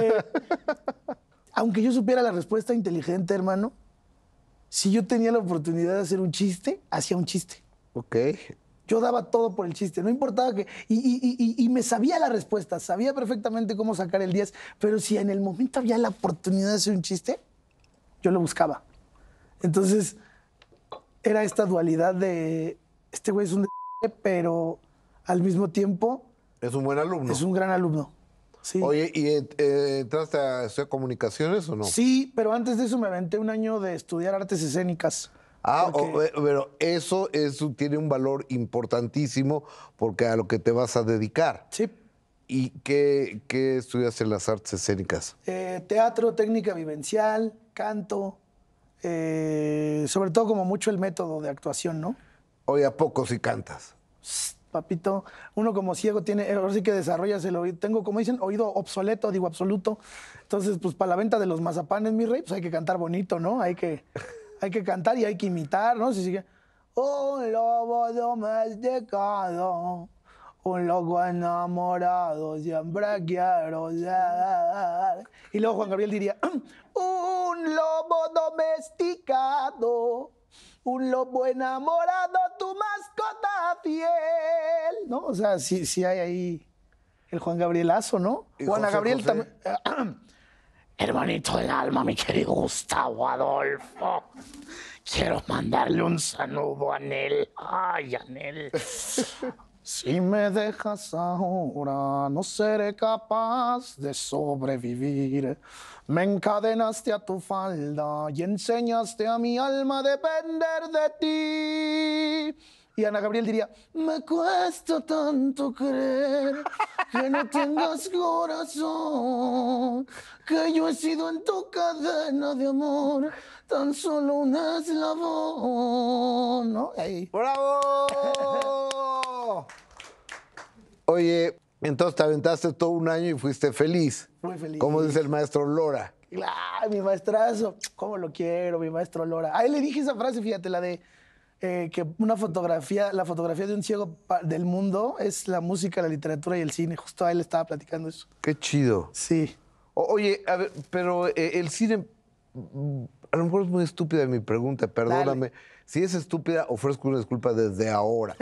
Aunque yo supiera la respuesta inteligente, hermano, si yo tenía la oportunidad de hacer un chiste, hacía un chiste. Ok. Yo daba todo por el chiste, no importaba que... Y me sabía la respuesta, sabía perfectamente cómo sacar el 10, pero si en el momento había la oportunidad de hacer un chiste, yo lo buscaba. Entonces, era esta dualidad de... Este güey es un pero al mismo tiempo... Es un buen alumno. Es un gran alumno. Sí. Oye, ¿y entraste a estudiar comunicaciones o no? Sí, pero antes de eso me aventé un año de estudiar artes escénicas. Pero eso tiene un valor importantísimo porque a lo que te vas a dedicar. Sí. ¿Y qué estudias en las artes escénicas? Teatro, técnica vivencial, canto, sobre todo como mucho el método de actuación, ¿no? Oye, ¿a poco si cantas? Papito, uno como ciego tiene, ahora sí que desarrollas el oído. Tengo, como dicen, oído obsoleto, digo absoluto. Entonces, pues para la venta de los mazapanes, mi rey, pues hay que cantar bonito, ¿no? Hay que cantar y hay que imitar, ¿no? Si sigue, un lobo domesticado, un loco enamorado, siempre quiero ser. Y luego Juan Gabriel diría, un lobo domesticado, un lobo enamorado, tu mascota fiel. ¿No? O sea, sí hay ahí el Juan Gabrielazo, ¿no? Juana Gabriel también. Hermanito del alma, mi querido Gustavo Adolfo. Quiero mandarle un saludo a Anel. Ay, Anel. Si me dejas ahora, no seré capaz de sobrevivir. Me encadenaste a tu falda y enseñaste a mi alma a depender de ti. Y Ana Gabriel diría, me cuesta tanto creer que no tengas corazón, que yo he sido en tu cadena de amor tan solo un eslabón. ¿No? Ey. ¡Bravo! Oye, entonces te aventaste todo un año y fuiste feliz. Muy feliz. Como dice el maestro Lora. Claro, mi maestrazo, cómo lo quiero, mi maestro Lora. A él le dije esa frase, fíjate, la de que una fotografía, la fotografía de un ciego del mundo es la música, la literatura y el cine. Justo a él estaba platicando eso. Qué chido. Sí. Oye, a ver, pero el cine, a lo mejor es muy estúpida mi pregunta, perdóname. Dale. Si es estúpida, ofrezco una disculpa desde ahora.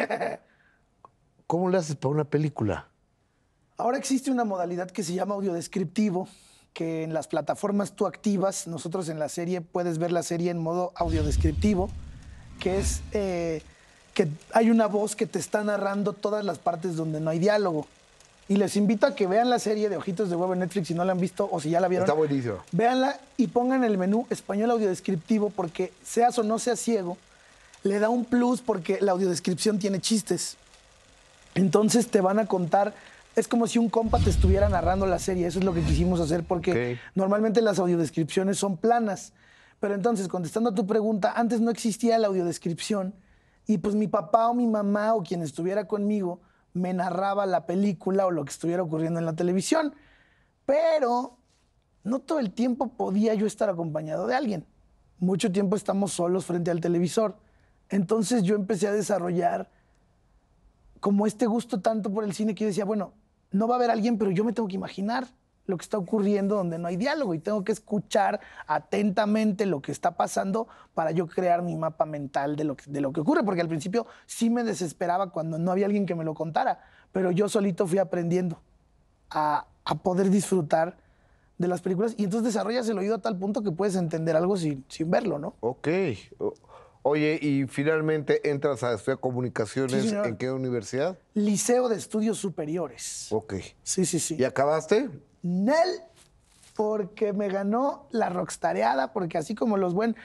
¿Cómo le haces para una película? Ahora existe una modalidad que se llama audiodescriptivo, que en las plataformas tú activas. Nosotros en la serie puedes ver la serie en modo audiodescriptivo, que es que hay una voz que te está narrando todas las partes donde no hay diálogo. Y les invito a que vean la serie de Ojitos de Huevo en Netflix si no la han visto o si ya la vieron. Está buenísimo. Véanla y pongan el menú español audiodescriptivo porque seas o no seas ciego, le da un plus porque la audiodescripción tiene chistes. Entonces te van a contar, es como si un compa te estuviera narrando la serie, eso es lo que quisimos hacer porque normalmente las audiodescripciones son planas. Pero entonces, contestando a tu pregunta, antes no existía la audiodescripción y pues mi papá o mi mamá o quien estuviera conmigo me narraba la película o lo que estuviera ocurriendo en la televisión. Pero no todo el tiempo podía yo estar acompañado de alguien. Mucho tiempo estamos solos frente al televisor. Entonces yo empecé a desarrollar como este gusto tanto por el cine que yo decía, bueno, no va a haber alguien, pero yo me tengo que imaginar lo que está ocurriendo donde no hay diálogo y tengo que escuchar atentamente lo que está pasando para yo crear mi mapa mental de lo que ocurre, porque al principio sí me desesperaba cuando no había alguien que me lo contara, pero yo solito fui aprendiendo a poder disfrutar de las películas y entonces desarrollas el oído a tal punto que puedes entender algo sin verlo, ¿no? Ok. Oye, y finalmente entras a estudiar comunicaciones, Sí, señor. ¿en qué universidad? Liceo de Estudios Superiores. Ok. Sí, sí, sí. ¿Y acabaste? Nel, porque me ganó la rockstareada, porque así como los buenos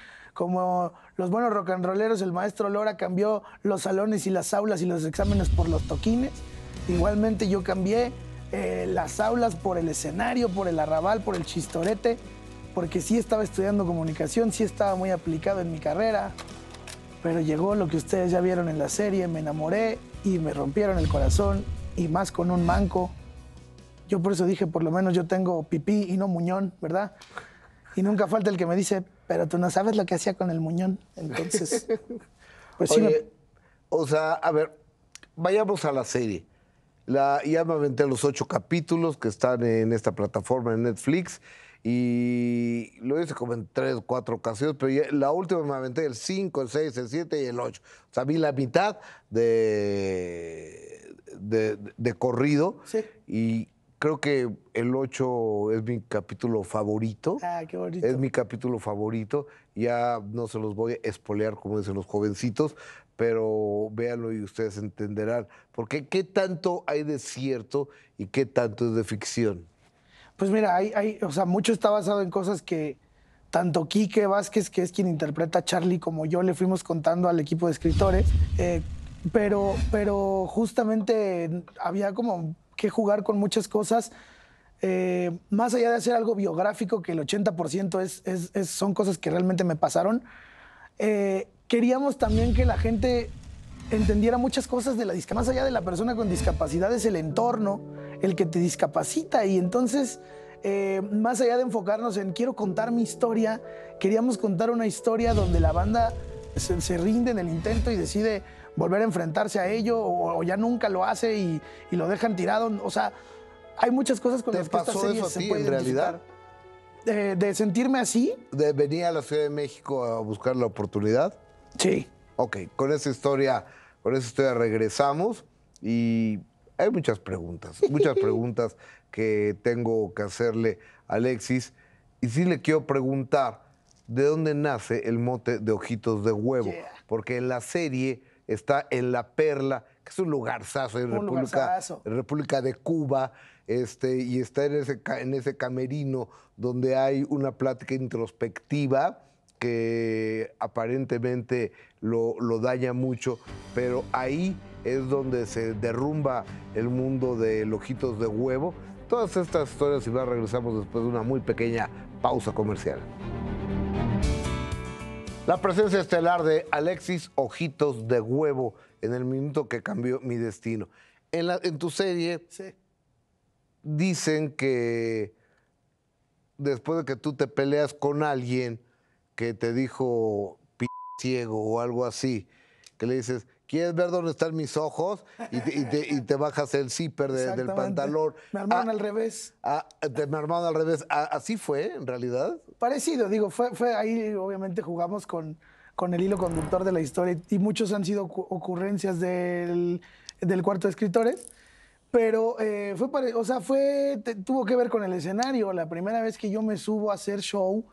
rock and rolleros, el maestro Lora cambió los salones y las aulas y los exámenes por los toquines. Igualmente yo cambié las aulas por el escenario, por el arrabal, por el chistorete, porque sí estaba estudiando comunicación, sí estaba muy aplicado en mi carrera, pero llegó lo que ustedes ya vieron en la serie, me enamoré y me rompieron el corazón, y más con un manco. Yo por eso dije, por lo menos yo tengo pipí y no muñón, ¿verdad? Y nunca falta el que me dice, pero tú no sabes lo que hacía con el muñón. Entonces, pues sí. Oye, o sea, a ver, vayamos a la serie. Ya me aventé los 8 capítulos que están en esta plataforma en Netflix y lo hice como en 3 o 4 ocasiones, pero la última me aventé el 5, el 6, el 7 y el 8. O sea, vi la mitad de corrido. Sí. Y creo que el 8 es mi capítulo favorito. Ah, qué bonito. Es mi capítulo favorito. Ya no se los voy a espolear, como dicen los jovencitos, pero véanlo y ustedes entenderán. Porque ¿qué tanto hay de cierto y qué tanto es de ficción? Pues mira, o sea, mucho está basado en cosas que tanto Quique Vázquez, que es quien interpreta a Charlie, como yo le fuimos contando al equipo de escritores. Pero justamente había como que jugar con muchas cosas. Más allá de hacer algo biográfico, que el 80% son cosas que realmente me pasaron, queríamos también que la gente entendiera muchas cosas de la discapacidad. Más allá de la persona con discapacidad es el entorno el que te discapacita. Y entonces, más allá de enfocarnos en quiero contar mi historia, queríamos contar una historia donde la banda se rinde en el intento y decide volver a enfrentarse a ello o ya nunca lo hace y lo dejan tirado. O sea, hay muchas cosas con las que esta serie se puede identificar. ¿De sentirme así? ¿De venir a la Ciudad de México a buscar la oportunidad? Sí. Ok, con esa historia regresamos y hay muchas preguntas que tengo que hacerle a Alexis. Y sí le quiero preguntar, ¿de dónde nace el mote de Ojitos de Huevo? Yeah. Porque en la serie está en la perla que es un lugarzazo en Un lugarzazo. República de Cuba, y está en ese camerino donde hay una plática introspectiva que aparentemente lo daña mucho, pero ahí es donde se derrumba el mundo de Ojitos de Huevo. Todas estas historias, y regresamos después de una muy pequeña pausa comercial. La presencia estelar de Alexis Ojitos de Huevo en el minuto que cambió mi destino. En tu serie Sí. dicen que después de que tú te peleas con alguien que te dijo ciego o algo así, que le dices, ¿quieres ver dónde están mis ojos? Y te bajas el zipper del pantalón. Me armaron al revés. Me armaron al revés. ¿Así fue, en realidad? Parecido, digo, fue ahí, obviamente jugamos con el hilo conductor de la historia y muchos han sido ocurrencias del cuarto de escritores, pero tuvo que ver con el escenario. La primera vez que yo me subo a hacer show,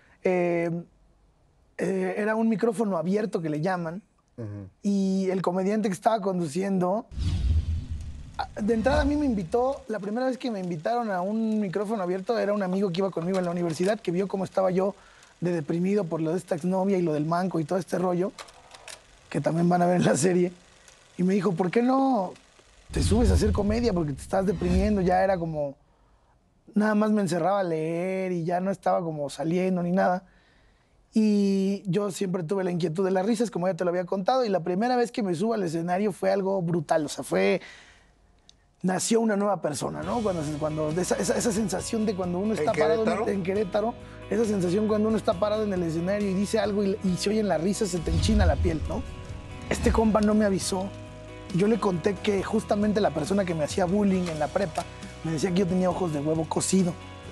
era un micrófono abierto que le llaman, y el comediante que estaba conduciendo, de entrada a mí me invitó, la primera vez que me invitaron a un micrófono abierto era un amigo que iba conmigo en la universidad, que vio cómo estaba yo de deprimido por lo de esta exnovia y lo del manco y todo este rollo, que también van a ver en la serie, y me dijo, ¿por qué no te subes a hacer comedia? Porque te estás deprimiendo. Ya era como, nada más me encerraba a leer y ya no estaba como saliendo ni nada. Y yo siempre tuve la inquietud de las risas, como ya te lo había contado, y la primera vez que me subo al escenario fue algo brutal. O sea, nació una nueva persona, ¿no? Cuando esa sensación de cuando uno está parado en Querétaro, esa sensación cuando uno está parado en el escenario y dice algo y se oyen las risas, se te enchina la piel, ¿no? Este compa no me avisó. Yo le conté que justamente la persona que me hacía bullying en la prepa me decía que yo tenía ojos de huevo cocido.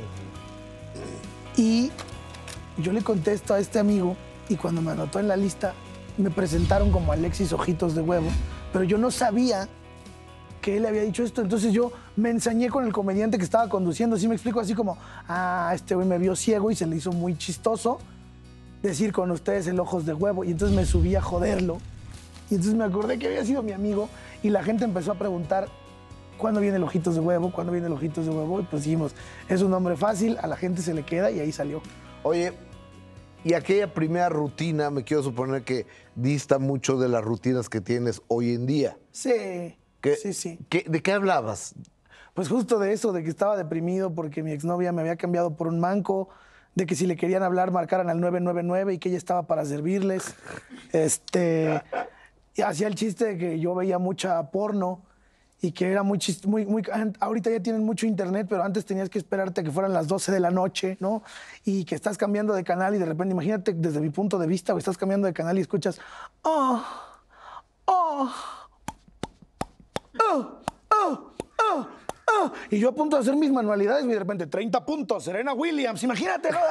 Y yo le conté esto a este amigo, y cuando me anotó en la lista, me presentaron como Alexis Ojitos de Huevo, pero yo no sabía que él le había dicho esto. Entonces yo me ensañé con el comediante que estaba conduciendo. ¿Sí me explico? Así como, este güey me vio ciego y se le hizo muy chistoso decir con ustedes el ojos de huevo. Y entonces me subí a joderlo. Y entonces me acordé que había sido mi amigo, y la gente empezó a preguntar, ¿cuándo viene el Ojitos de Huevo? ¿Cuándo viene el Ojitos de Huevo? Y pues dijimos, es un nombre fácil, a la gente se le queda, y ahí salió. Oye, y aquella primera rutina, me quiero suponer que dista mucho de las rutinas que tienes hoy en día. Sí, sí. ¿De qué hablabas? Pues justo de eso, de que estaba deprimido porque mi exnovia me había cambiado por un manco, de que si le querían hablar marcaran al 999 y que ella estaba para servirles. Y hacía el chiste de que yo veía mucha porno y que era muy ahorita ya tienen mucho internet, pero antes tenías que esperarte a que fueran las 12 de la noche, ¿no? Y que estás cambiando de canal y de repente, imagínate desde mi punto de vista, estás cambiando de canal y escuchas, y yo a punto de hacer mis manualidades y de repente 30 puntos, Serena Williams, imagínate, ¿no?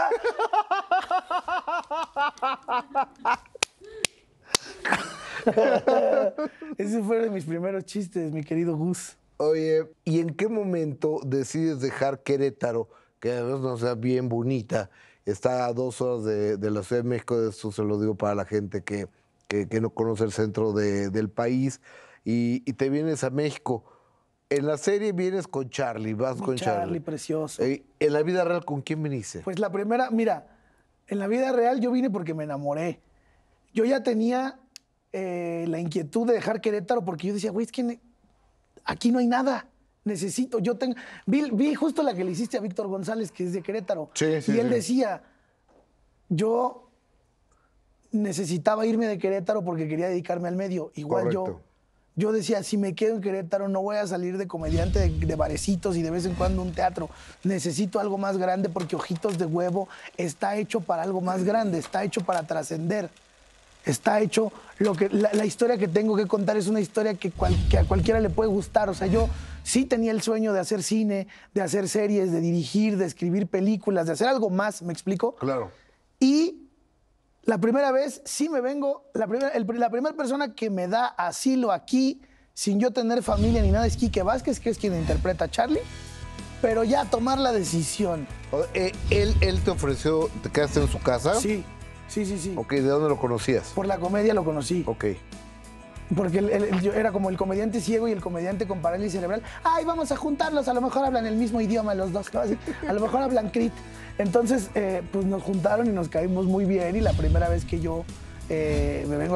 Ese fue de mis primeros chistes, mi querido Gus. Oye, ¿y en qué momento decides dejar Querétaro, que además no sea bien bonita, está a 2 horas de la Ciudad de México? Esto se lo digo para la gente que no conoce el centro del país, y te vienes a México. En la serie vienes con Charlie, vas con Charlie. Charlie, precioso. ¿En la vida real con quién viniste? Pues la primera, mira, en la vida real yo vine porque me enamoré. Yo ya tenía la inquietud de dejar Querétaro porque yo decía, güey, es que aquí no hay nada. Necesito, vi justo la que le hiciste a Víctor González, que es de Querétaro. Sí. Y él decía, yo necesitaba irme de Querétaro porque quería dedicarme al medio. Igual Correcto. yo decía, si me quedo en Querétaro no voy a salir de comediante de barecitos y de vez en cuando un teatro. Necesito algo más grande porque Ojitos de Huevo está hecho para algo más grande, está hecho para trascender. Está hecho, la historia que tengo que contar es una historia que a cualquiera le puede gustar. O sea, yo sí tenía el sueño de hacer cine, de hacer series, de dirigir, de escribir películas, de hacer algo más, ¿me explico? Claro. Y la primera vez sí me vengo, la primera persona que me da asilo aquí, sin yo tener familia ni nada, es Quique Vázquez, que es quien interpreta a Charlie, pero ya tomar la decisión. ¿Él te ofreció, te quedaste en su casa? Sí. Ok, ¿de dónde lo conocías? Por la comedia lo conocí. Ok. Porque yo era como el comediante ciego y el comediante con parálisis cerebral. ¡Ay, vamos a juntarlos! A lo mejor hablan el mismo idioma los dos, ¿no? Así, a lo mejor hablan crit. Entonces, pues nos juntaron y nos caímos muy bien. Y la primera vez que yo vengo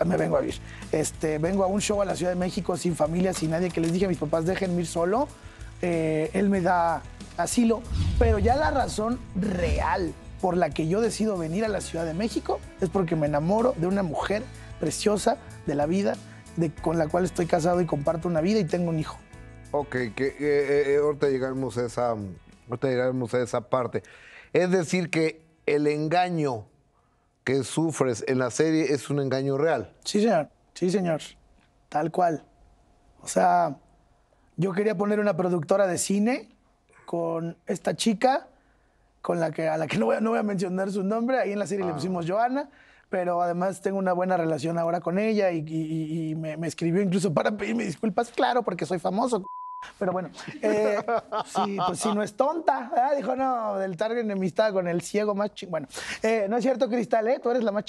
a un show a la Ciudad de México sin familia, sin nadie, que les dije a mis papás, déjenme ir solo. Él me da asilo. Pero ya la razón real por la que yo decido venir a la Ciudad de México es porque me enamoro de una mujer preciosa de la vida, con la cual estoy casado y comparto una vida y tengo un hijo. Ok, ahorita llegaremos a esa parte. Es decir, que el engaño que sufres en la serie es un engaño real. Sí, señor, tal cual. O sea, yo quería poner una productora de cine con esta chica, a la que no voy a mencionar su nombre, ahí en la serie le pusimos Joana, pero además tengo una buena relación ahora con ella y me escribió incluso para pedirme disculpas, claro, porque soy famoso. Pero bueno, sí, pues si no es tonta, ¿verdad? Dijo, no, del target enemistad con el ciego más Bueno, no es cierto, Cristal, tú eres la más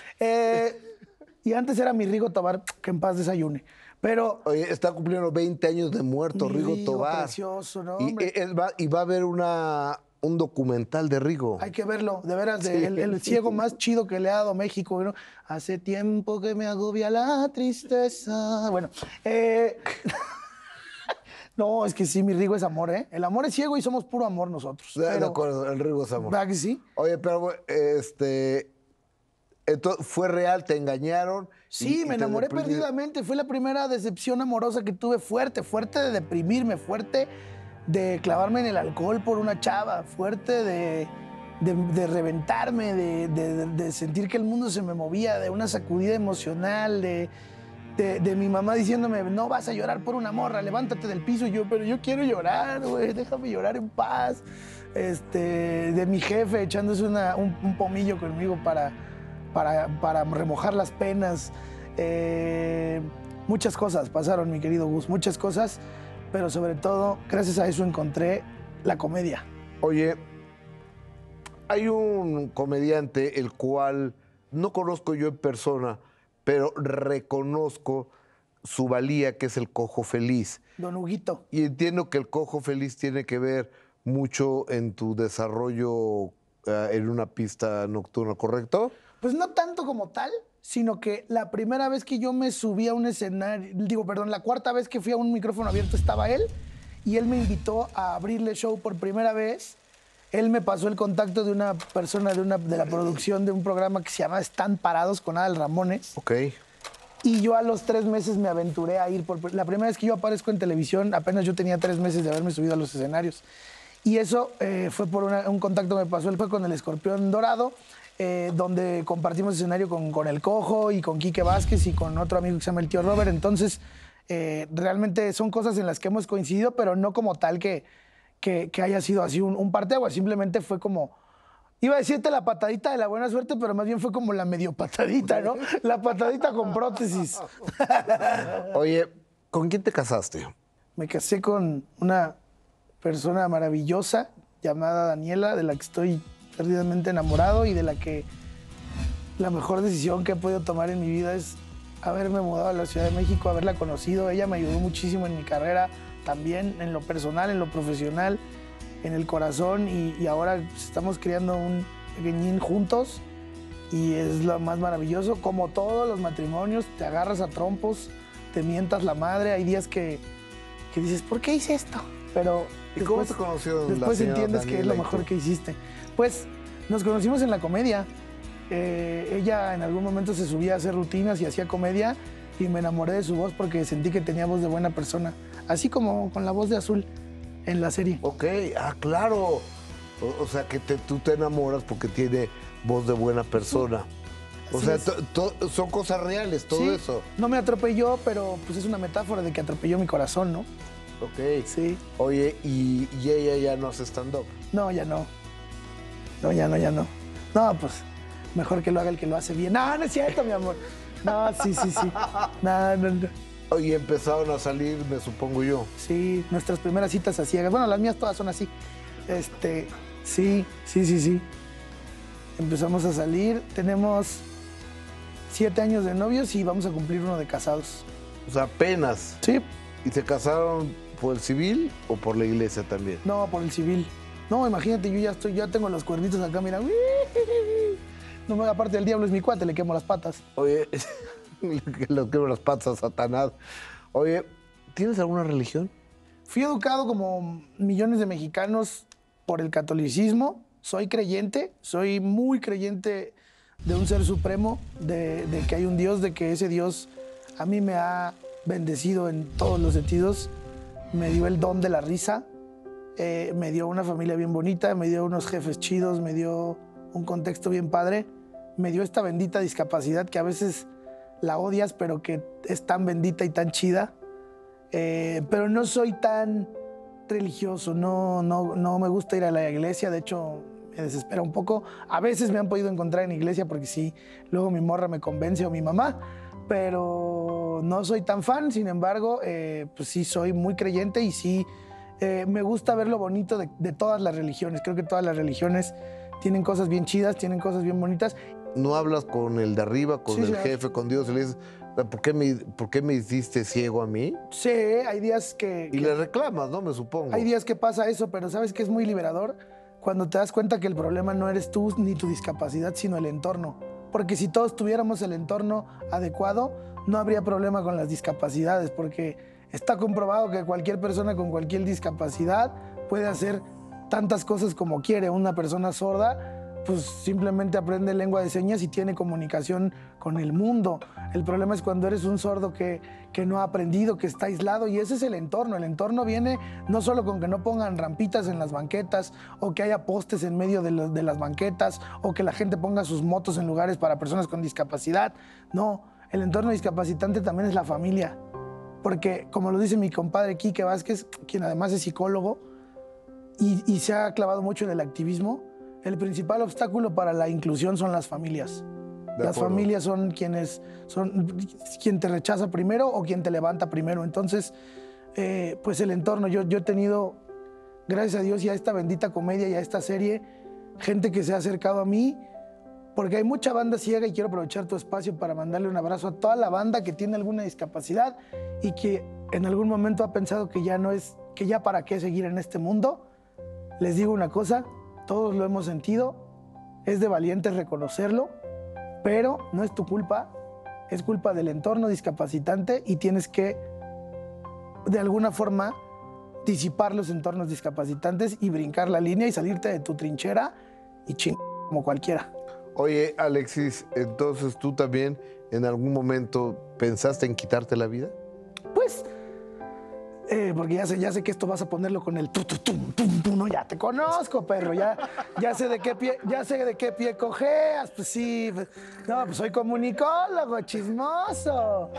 y antes era mi Rigo Tobar, que en paz desayune. Pero... Oye, está cumpliendo 20 años de muerto, Rigo Tobar. Precioso, ¿no, hombre? Y va a haber un documental de Rigo. Hay que verlo, de veras, Sí. el ciego más chido que le ha dado México, ¿no? Hace tiempo que me agobia la tristeza. Bueno, no, es que sí, mi Rigo es amor, ¿eh? El amor es ciego y somos puro amor nosotros. De acuerdo, el Rigo es amor. ¿Verdad que sí? Oye, pero entonces, ¿fue real? ¿Te engañaron? Sí, me enamoré perdidamente. Fue la primera decepción amorosa que tuve fuerte de deprimirme, fuerte de clavarme en el alcohol por una chava, fuerte de reventarme, de sentir que el mundo se me movía, de una sacudida emocional, de mi mamá diciéndome, no vas a llorar por una morra, levántate del piso. Y yo, pero yo quiero llorar, güey, déjame llorar en paz. De mi jefe echándose un pomillo conmigo para remojar las penas. Muchas cosas pasaron, mi querido Gus, muchas cosas, pero sobre todo, gracias a eso encontré la comedia. Oye, hay un comediante el cual no conozco yo en persona, pero reconozco su valía, que es el Cojo Feliz. Don Huguito. Y entiendo que el Cojo Feliz tiene que ver mucho en tu desarrollo en una pista nocturna, ¿correcto? Pues no tanto como tal, sino que la primera vez que yo me subí a un escenario, la cuarta vez que fui a un micrófono abierto estaba él y él me invitó a abrirle show por primera vez. Él me pasó el contacto de una persona de la producción de un programa que se llama Están Parados con Adal Ramones. Ok. Y yo a los 3 meses me aventuré a ir la primera vez que yo aparezco en televisión, apenas yo tenía 3 meses de haberme subido a los escenarios. Y eso fue por un contacto que me pasó, él fue con el Escorpión Dorado, donde compartimos escenario con el Cojo y con Quique Vázquez y con otro amigo que se llama el Tío Robert. Entonces, realmente son cosas en las que hemos coincidido, pero no como tal que haya sido así un parteaguas. Simplemente fue como, iba a decirte la patadita de la buena suerte, pero más bien fue como la medio patadita, ¿no? La patadita con prótesis. Oye, ¿con quién te casaste? Me casé con una persona maravillosa llamada Daniela, de la que estoy perdidamente enamorado y de la que la mejor decisión que he podido tomar en mi vida es haberme mudado a la Ciudad de México, haberla conocido. Ella me ayudó muchísimo en mi carrera, también en lo personal, en lo profesional, en el corazón, y ahora estamos creando un pequeñín juntos y es lo más maravilloso. Como todos los matrimonios, te agarras a trompos, te mientas la madre, hay días que dices, ¿por qué hice esto? Pero ¿y cómo te conocieron? Después entiendes que es lo mejor que hiciste. Pues nos conocimos en la comedia. Ella en algún momento se subía a hacer rutinas y hacía comedia y me enamoré de su voz porque sentí que tenía voz de buena persona. Así como con la voz de Azul en la serie. Ok, claro. O sea, que tú te enamoras porque tiene voz de buena persona. O sea, son cosas reales, todo eso. No me atropelló, pero pues es una metáfora de que atropelló mi corazón, ¿no? Ok. Sí. Oye, ¿y ella ya no hace stand-up? No, ya no. No, ya no. No, pues mejor que lo haga el que lo hace bien. No, no es cierto, mi amor. No, sí. No. Oye, empezaron a salir, me supongo yo. Sí, nuestras primeras citas a ciegas. Bueno, las mías todas son así. Sí. Empezamos a salir. Tenemos 7 años de novios y vamos a cumplir 1 de casados. O sea, apenas. Sí. ¿Y se casaron por el civil o por la iglesia también? No, por el civil. No, imagínate, yo ya tengo los cuernitos acá, mira. No, aparte del diablo es mi cuate, le quemo las patas. Oye, le quemo las patas a Satanás. Oye, ¿tienes alguna religión? Fui educado como millones de mexicanos por el catolicismo. Soy creyente, soy muy creyente de un ser supremo, de que hay un Dios, de que ese Dios a mí me ha bendecido en todos los sentidos. Me dio el don de la risa, me dio una familia bien bonita, me dio unos jefes chidos, me dio un contexto bien padre, me dio esta bendita discapacidad que a veces la odias, pero que es tan bendita y tan chida. Pero no soy tan religioso, no me gusta ir a la iglesia, de hecho me desespera un poco. A veces me han podido encontrar en iglesia porque sí, luego mi morra me convence o mi mamá, pero no soy tan fan. Sin embargo, pues sí soy muy creyente y sí me gusta ver lo bonito de todas las religiones. Creo que todas las religiones tienen cosas bien chidas, tienen cosas bien bonitas. ¿No hablas con el de arriba, con el jefe, con Dios y le dices, ¿por qué me hiciste ciego a mí? Sí, hay días que... Y le reclamas, ¿no? Me supongo. Hay días que pasa eso, pero ¿sabes qué es muy liberador? Cuando te das cuenta que el problema no eres tú ni tu discapacidad, sino el entorno. Porque si todos tuviéramos el entorno adecuado, no habría problema con las discapacidades, porque está comprobado que cualquier persona con cualquier discapacidad puede hacer tantas cosas como quiere. Una persona sorda pues simplemente aprende lengua de señas y tiene comunicación con el mundo. El problema es cuando eres un sordo que no ha aprendido, que está aislado, y ese es el entorno. El entorno viene no solo con que no pongan rampitas en las banquetas o que haya postes en medio de las banquetas o que la gente ponga sus motos en lugares para personas con discapacidad. No, el entorno discapacitante también es la familia. Porque, como lo dice mi compadre Quique Vázquez, quien además es psicólogo y se ha clavado mucho en el activismo, el principal obstáculo para la inclusión son las familias. Las familias son quien te rechaza primero o quien te levanta primero. Entonces, pues el entorno. Yo he tenido, gracias a Dios y a esta bendita comedia y a esta serie, gente que se ha acercado a mí, porque hay mucha banda ciega y quiero aprovechar tu espacio para mandarle un abrazo a toda la banda que tiene alguna discapacidad y que en algún momento ha pensado que ya para qué seguir en este mundo. Les digo una cosa, todos lo hemos sentido, es de valientes reconocerlo, pero no es tu culpa, es culpa del entorno discapacitante y tienes que, de alguna forma, disipar los entornos discapacitantes y brincar la línea y salirte de tu trinchera y como cualquiera. Oye, Alexis, entonces tú también en algún momento pensaste en quitarte la vida. Pues, porque ya sé que esto vas a ponerlo con el no, ya te conozco, perro, ya sé de qué pie cojeas, pues sí, no, pues soy comunicólogo, chismoso.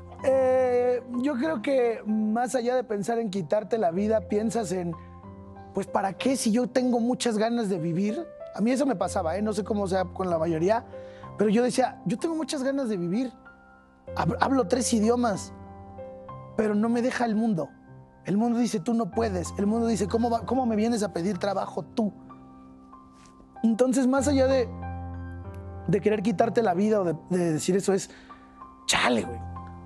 Yo creo que más allá de pensar en quitarte la vida, piensas en, pues ¿para qué si yo tengo muchas ganas de vivir? A mí eso me pasaba, no sé cómo sea con la mayoría, pero yo decía, yo tengo muchas ganas de vivir, hablo 3 idiomas, pero no me deja el mundo. El mundo dice, tú no puedes. El mundo dice, ¿cómo me vienes a pedir trabajo tú? Entonces, más allá de querer quitarte la vida o de decir eso, es, chale, güey.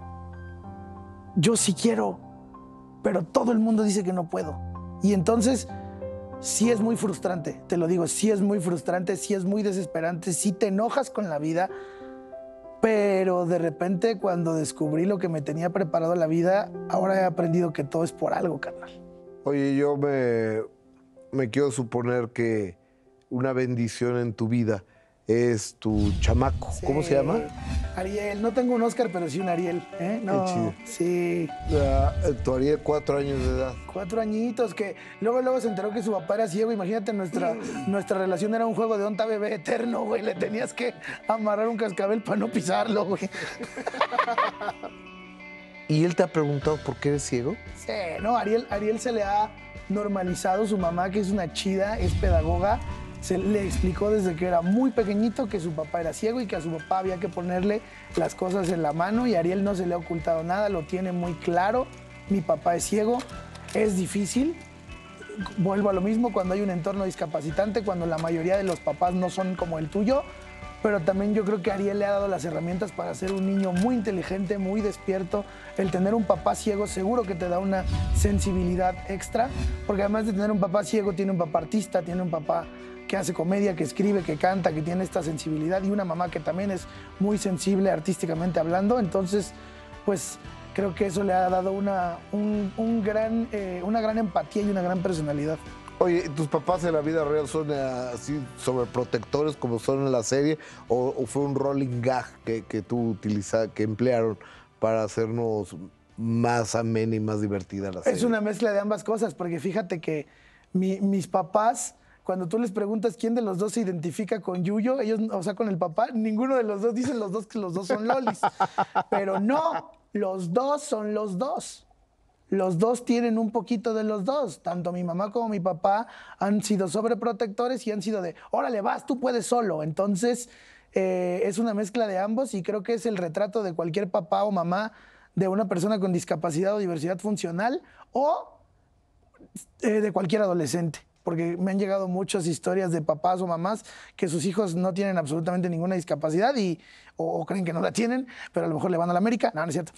Yo sí quiero, pero todo el mundo dice que no puedo. Y entonces, sí es muy frustrante, te lo digo, sí es muy frustrante, sí es muy desesperante, sí te enojas con la vida, pero de repente cuando descubrí lo que me tenía preparado la vida, ahora he aprendido que todo es por algo, carnal. Oye, yo me quiero suponer que una bendición en tu vida es tu chamaco. Sí. ¿Cómo se llama? Ariel. No tengo un Oscar, pero sí un Ariel. No, qué chido. Sí. Tu Ariel, 4 años de edad. 4 añitos, que luego se enteró que su papá era ciego. Imagínate, nuestra relación era un juego de onta bebé eterno, güey. Le tenías que amarrar un cascabel para no pisarlo, güey. ¿Y él te ha preguntado por qué eres ciego? Sí, no, Ariel se le ha normalizado. Su mamá, que es una chida, es pedagoga, se le explicó desde que era muy pequeñito que su papá era ciego y que a su papá había que ponerle las cosas en la mano, y a Ariel no se le ha ocultado nada, lo tiene muy claro. Mi papá es ciego, es difícil. Vuelvo a lo mismo cuando hay un entorno discapacitante, cuando la mayoría de los papás no son como el tuyo, pero también yo creo que Ariel le ha dado las herramientas para ser un niño muy inteligente, muy despierto. El tener un papá ciego seguro que te da una sensibilidad extra, porque además de tener un papá ciego, tiene un papá artista, tiene un papá que hace comedia, que escribe, que canta, que tiene esta sensibilidad, y una mamá que también es muy sensible artísticamente hablando. Entonces, pues creo que eso le ha dado una gran empatía y una gran personalidad. Oye, ¿tus papás en la vida real son así sobreprotectores como son en la serie? ¿O fue un rolling gag que tú utilizaste, que emplearon para hacernos más amena y más divertida la serie? Es una mezcla de ambas cosas, porque fíjate que mis papás, cuando tú les preguntas quién de los dos se identifica con Yuyo, ellos, o sea, con el papá, ninguno de los dos dicen los dos que los dos son lolis. Pero no, los dos son los dos. Los dos tienen un poquito de los dos. Tanto mi mamá como mi papá han sido sobreprotectores y han sido de, órale, vas, tú puedes solo. Entonces, es una mezcla de ambos y creo que es el retrato de cualquier papá o mamá de una persona con discapacidad o diversidad funcional o de cualquier adolescente. Porque me han llegado muchas historias de papás o mamás que sus hijos no tienen absolutamente ninguna discapacidad o creen que no la tienen, pero a lo mejor le van a la América. No, no es cierto.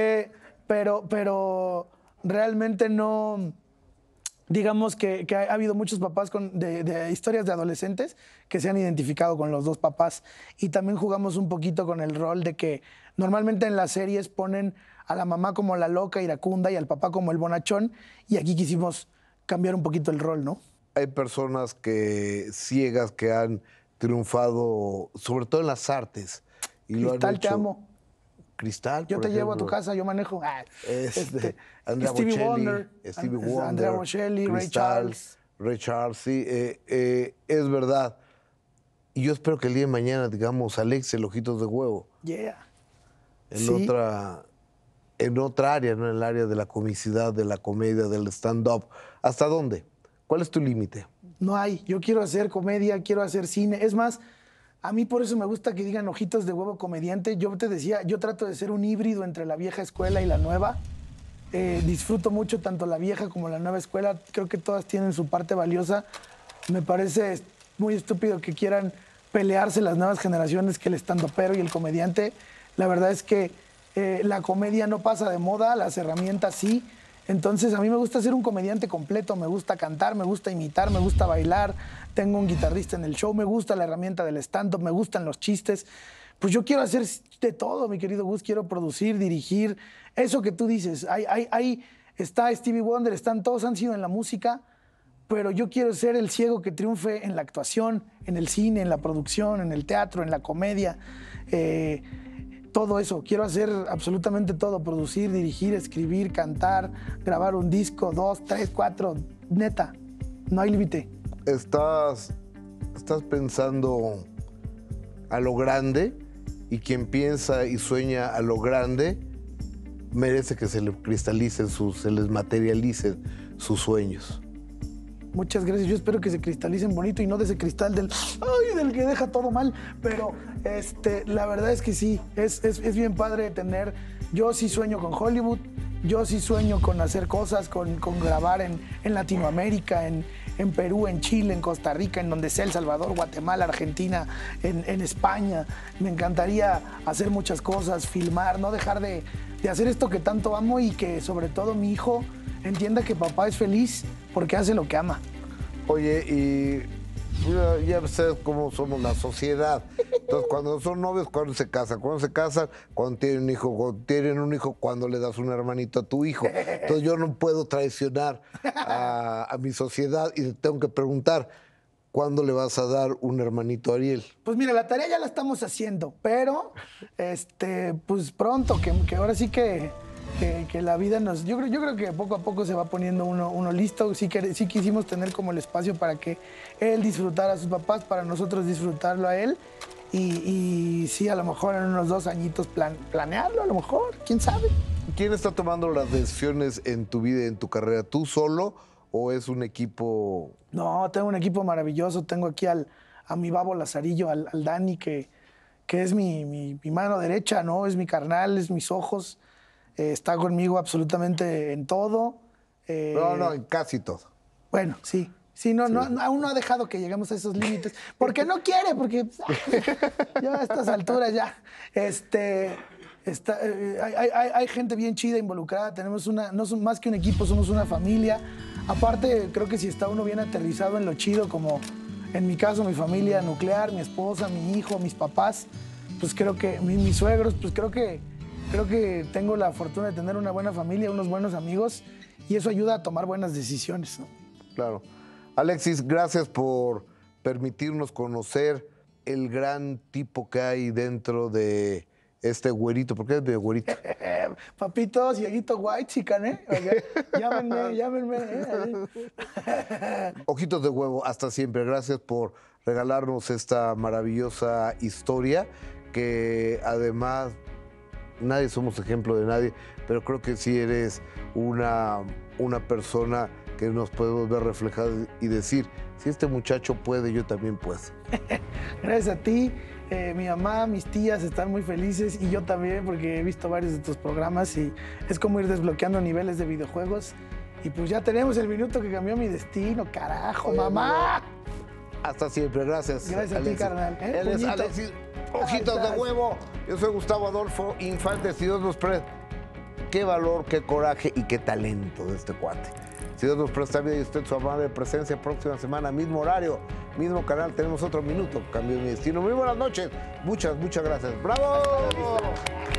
Pero realmente no, digamos que ha habido muchos papás de historias de adolescentes que se han identificado con los dos papás, y también jugamos un poquito con el rol de que normalmente en las series ponen a la mamá como la loca iracunda y al papá como el bonachón, y aquí quisimos cambiar un poquito el rol, ¿no? Hay personas ciegas que han triunfado, sobre todo en las artes. Y lo han Cristal, hecho. te amo. Cristal, Yo por te llevo a tu ejemplo. casa, yo manejo. Andrea Stevie Bocelli, Wonder, Stevie Wonder, Andrea Bocelli, Ray Cristal, Charles. Ray Charles, sí, es verdad. Y yo espero que el día de mañana, digamos, Alex, el Ojitos de Huevo, Yeah. en Sí. otra área, ¿no? En el área de la comicidad, de la comedia, del stand-up. ¿Hasta dónde? ¿Cuál es tu límite? No hay. Yo quiero hacer comedia, quiero hacer cine. Es más, a mí por eso me gusta que digan Ojitos de Huevo comediante. Yo te decía, yo trato de ser un híbrido entre la vieja escuela y la nueva. Disfruto mucho tanto la vieja como la nueva escuela. Creo que todas tienen su parte valiosa. Me parece muy estúpido que quieran pelearse las nuevas generaciones que el estandopero y el comediante. La verdad es que la comedia no pasa de moda, las herramientas sí. Entonces a mí me gusta ser un comediante completo, me gusta cantar, me gusta imitar, me gusta bailar, tengo un guitarrista en el show, me gusta la herramienta del stand-up, me gustan los chistes. Pues yo quiero hacer de todo, mi querido Gus, quiero producir, dirigir, eso que tú dices. Ahí está Stevie Wonder, todos han sido en la música, pero yo quiero ser el ciego que triunfe en la actuación, en el cine, en la producción, en el teatro, en la comedia. Todo eso, quiero hacer absolutamente todo, producir, dirigir, escribir, cantar, grabar un disco, 2, 3, 4, neta, no hay límite. Estás pensando a lo grande, y quien piensa y sueña a lo grande merece que se le cristalicen se les materialicen sus sueños. Muchas gracias, yo espero que se cristalicen bonito y no de ese cristal del que deja todo mal, pero la verdad es que sí, es bien padre tener, yo sí sueño con Hollywood, yo sí sueño con hacer cosas, con grabar en Latinoamérica, en Perú, en Chile, en Costa Rica, en donde sea, El Salvador, Guatemala, Argentina, en España. Me encantaría hacer muchas cosas, filmar, no dejar de hacer esto que tanto amo, y que sobre todo mi hijo entienda que papá es feliz porque hace lo que ama. Oye, y ya sabes cómo somos la sociedad. Entonces, cuando son novios, ¿cuándo se casan? Cuando se casan, cuando tienen un hijo. Cuando tienen un hijo, cuando le das un hermanito a tu hijo. Entonces, yo no puedo traicionar a mi sociedad y te tengo que preguntar, ¿cuándo le vas a dar un hermanito a Ariel? Pues mira, la tarea ya la estamos haciendo, pero pues pronto, que ahora sí que la vida nos... Yo creo que poco a poco se va poniendo uno listo. Sí quisimos tener como el espacio para que él disfrutara a sus papás, para nosotros disfrutarlo a él. Y sí, a lo mejor en unos 2 añitos planearlo, a lo mejor, quién sabe. ¿Quién está tomando las decisiones en tu vida y en tu carrera? ¿Tú solo o es un equipo? No, tengo un equipo maravilloso. Tengo aquí a mi babo Lazarillo, al Dani, que es mi mano derecha, ¿no? Es mi carnal, es mis ojos. Está conmigo absolutamente en todo. No, en casi todo. Bueno, sí. Sí, aún no ha dejado que lleguemos a esos límites. Porque no quiere, porque ya a estas alturas ya. Hay gente bien chida involucrada. Tenemos no son más que un equipo, somos una familia. Aparte, creo que si está uno bien aterrizado en lo chido, como en mi caso, mi familia nuclear, mi esposa, mi hijo, mis papás, pues creo que mis suegros, pues creo que tengo la fortuna de tener una buena familia, unos buenos amigos, y eso ayuda a tomar buenas decisiones, ¿no? Claro. Alexis, gracias por permitirnos conocer el gran tipo que hay dentro de este güerito. ¿Por qué es de güerito? Papito, Cieguito White, chican, ¿eh? Okay. Llámenme. Ojitos de huevo, hasta siempre. Gracias por regalarnos esta maravillosa historia que además nadie somos ejemplo de nadie, pero creo que sí eres una persona que nos podemos ver reflejados y decir, si este muchacho puede, yo también puedo. Gracias a ti. Mi mamá, mis tías están muy felices y yo también, porque he visto varios de tus programas y es como ir desbloqueando niveles de videojuegos. Y pues ya tenemos el minuto que cambió mi destino, carajo, oye, mamá. Hasta siempre, gracias. Gracias Alexis. A ti, carnal. Él es Alexis, ojitos de huevo. Yo soy Gustavo Adolfo Infante, si Dios nos presta. Qué valor, qué coraje y qué talento de este cuate. Si Dios nos presta vida y usted su amable presencia, próxima semana, mismo horario, mismo canal, tenemos otro minuto. Cambió mi destino. Muy buenas noches. Muchas gracias. ¡Bravo!